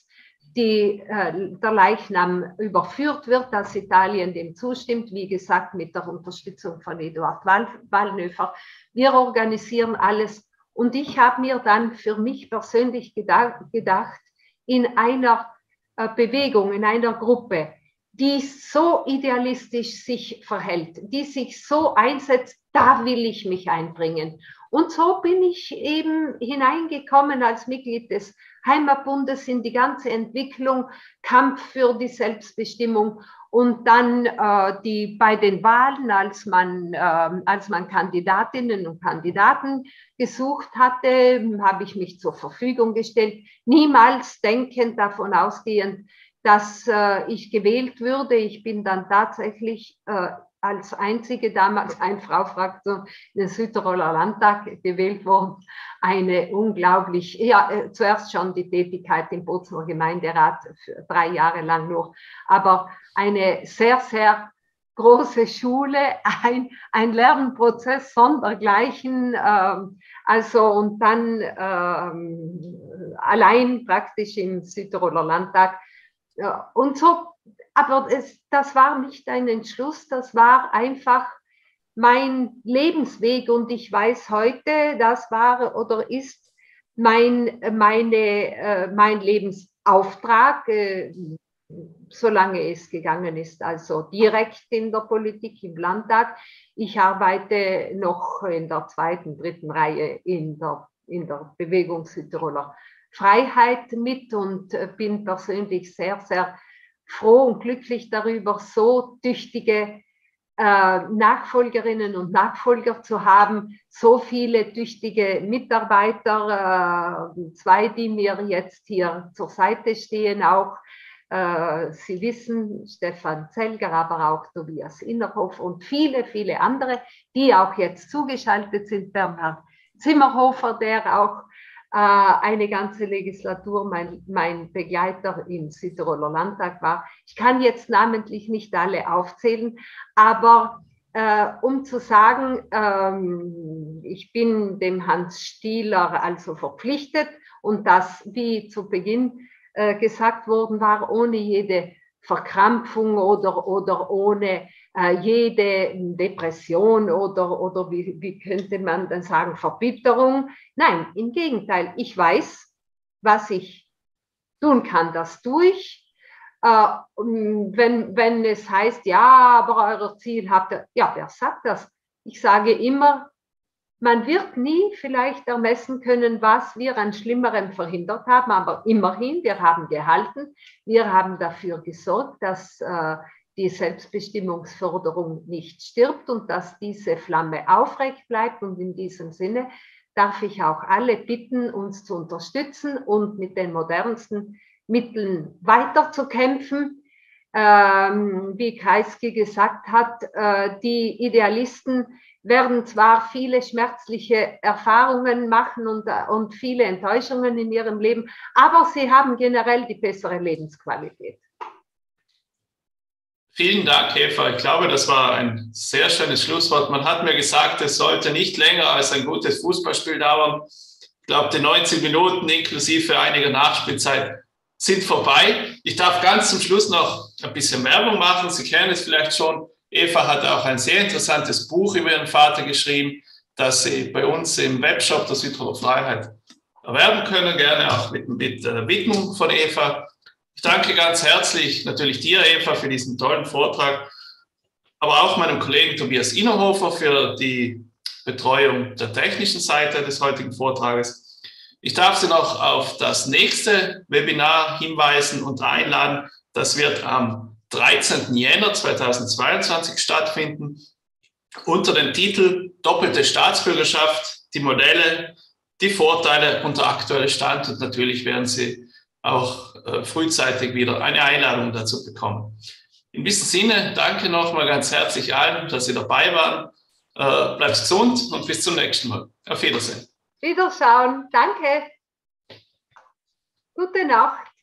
der Leichnam überführt wird, dass Italien dem zustimmt, wie gesagt, mit der Unterstützung von Eduard Wallnöfer. Wir organisieren alles und ich habe mir dann für mich persönlich gedacht, in einer Bewegung, in einer Gruppe, die so idealistisch sich verhält, die sich so einsetzt, da will ich mich einbringen. Und so bin ich eben hineingekommen als Mitglied des Heimatbundes in die ganze Entwicklung, Kampf für die Selbstbestimmung und dann bei den Wahlen, als man Kandidatinnen und Kandidaten gesucht hatte, habe ich mich zur Verfügung gestellt, niemals denkend davon ausgehend, dass ich gewählt würde. Ich bin dann tatsächlich als einzige damals Ein-Frau-Fraktion in den Südtiroler Landtag gewählt worden. Eine unglaublich, ja, zuerst schon die Tätigkeit im Bozener Gemeinderat für 3 Jahre lang nur, aber eine sehr, sehr große Schule, ein Lernprozess sondergleichen, und dann allein praktisch im Südtiroler Landtag. Ja, und so, aber das war nicht ein Entschluss, das war einfach mein Lebensweg und ich weiß heute, das war oder ist mein Lebensauftrag, solange es gegangen ist, also direkt in der Politik, im Landtag. Ich arbeite noch in der 2., 3. Reihe in der Bewegung Südtiroler Freiheit mit und bin persönlich sehr, sehr froh und glücklich darüber, so tüchtige Nachfolgerinnen und Nachfolger zu haben, so viele tüchtige Mitarbeiter, 2, die mir jetzt hier zur Seite stehen auch. Sie wissen, Stefan Zelger, aber auch Tobias Innerhof und viele, viele andere, die auch jetzt zugeschaltet sind. Bernhard Zimmerhofer, der auch eine ganze Legislatur mein Begleiter im Südtiroler Landtag war. Ich kann jetzt namentlich nicht alle aufzählen, aber um zu sagen, ich bin dem Hans Stieler also verpflichtet und das, wie zu Beginn gesagt worden war, ohne jede Verkrampfung oder ohne jede Depression oder wie könnte man dann sagen, Verbitterung. Nein, im Gegenteil, ich weiß, was ich tun kann, das tue ich. Wenn es heißt, ja, aber euer Ziel habt ihr, ja, wer sagt das? Ich sage immer, man wird nie vielleicht ermessen können, was wir an Schlimmerem verhindert haben, aber immerhin, wir haben gehalten, wir haben dafür gesorgt, dass die Selbstbestimmungsförderung nicht stirbt und dass diese Flamme aufrecht bleibt. Und in diesem Sinne darf ich auch alle bitten, uns zu unterstützen und mit den modernsten Mitteln weiterzukämpfen. Wie Kreisky gesagt hat, die Idealisten werden zwar viele schmerzliche Erfahrungen machen und viele Enttäuschungen in ihrem Leben, aber sie haben generell die bessere Lebensqualität. Vielen Dank, Eva. Ich glaube, das war ein sehr schönes Schlusswort. Man hat mir gesagt, es sollte nicht länger als ein gutes Fußballspiel dauern. Ich glaube, die 90 Minuten inklusive einiger Nachspielzeit sind vorbei. Ich darf ganz zum Schluss noch ein bisschen Werbung machen. Sie kennen es vielleicht schon. Eva hat auch ein sehr interessantes Buch über ihren Vater geschrieben, das Sie bei uns im Webshop der Südtiroler Freiheit erwerben können, gerne auch mit Widmung von Eva. Ich danke ganz herzlich natürlich dir, Eva, für diesen tollen Vortrag, aber auch meinem Kollegen Tobias Innerhofer für die Betreuung der technischen Seite des heutigen Vortrages. Ich darf Sie noch auf das nächste Webinar hinweisen und einladen. Das wird am 13. Jänner 2022 stattfinden, unter dem Titel Doppelte Staatsbürgerschaft, die Modelle, die Vorteile und der aktuelle Stand. Und natürlich werden Sie auch frühzeitig wieder eine Einladung dazu bekommen. In diesem Sinne, danke nochmal ganz herzlich allen, dass Sie dabei waren. Bleibt gesund und bis zum nächsten Mal. Auf Wiedersehen. Wiederschauen. Danke. Gute Nacht.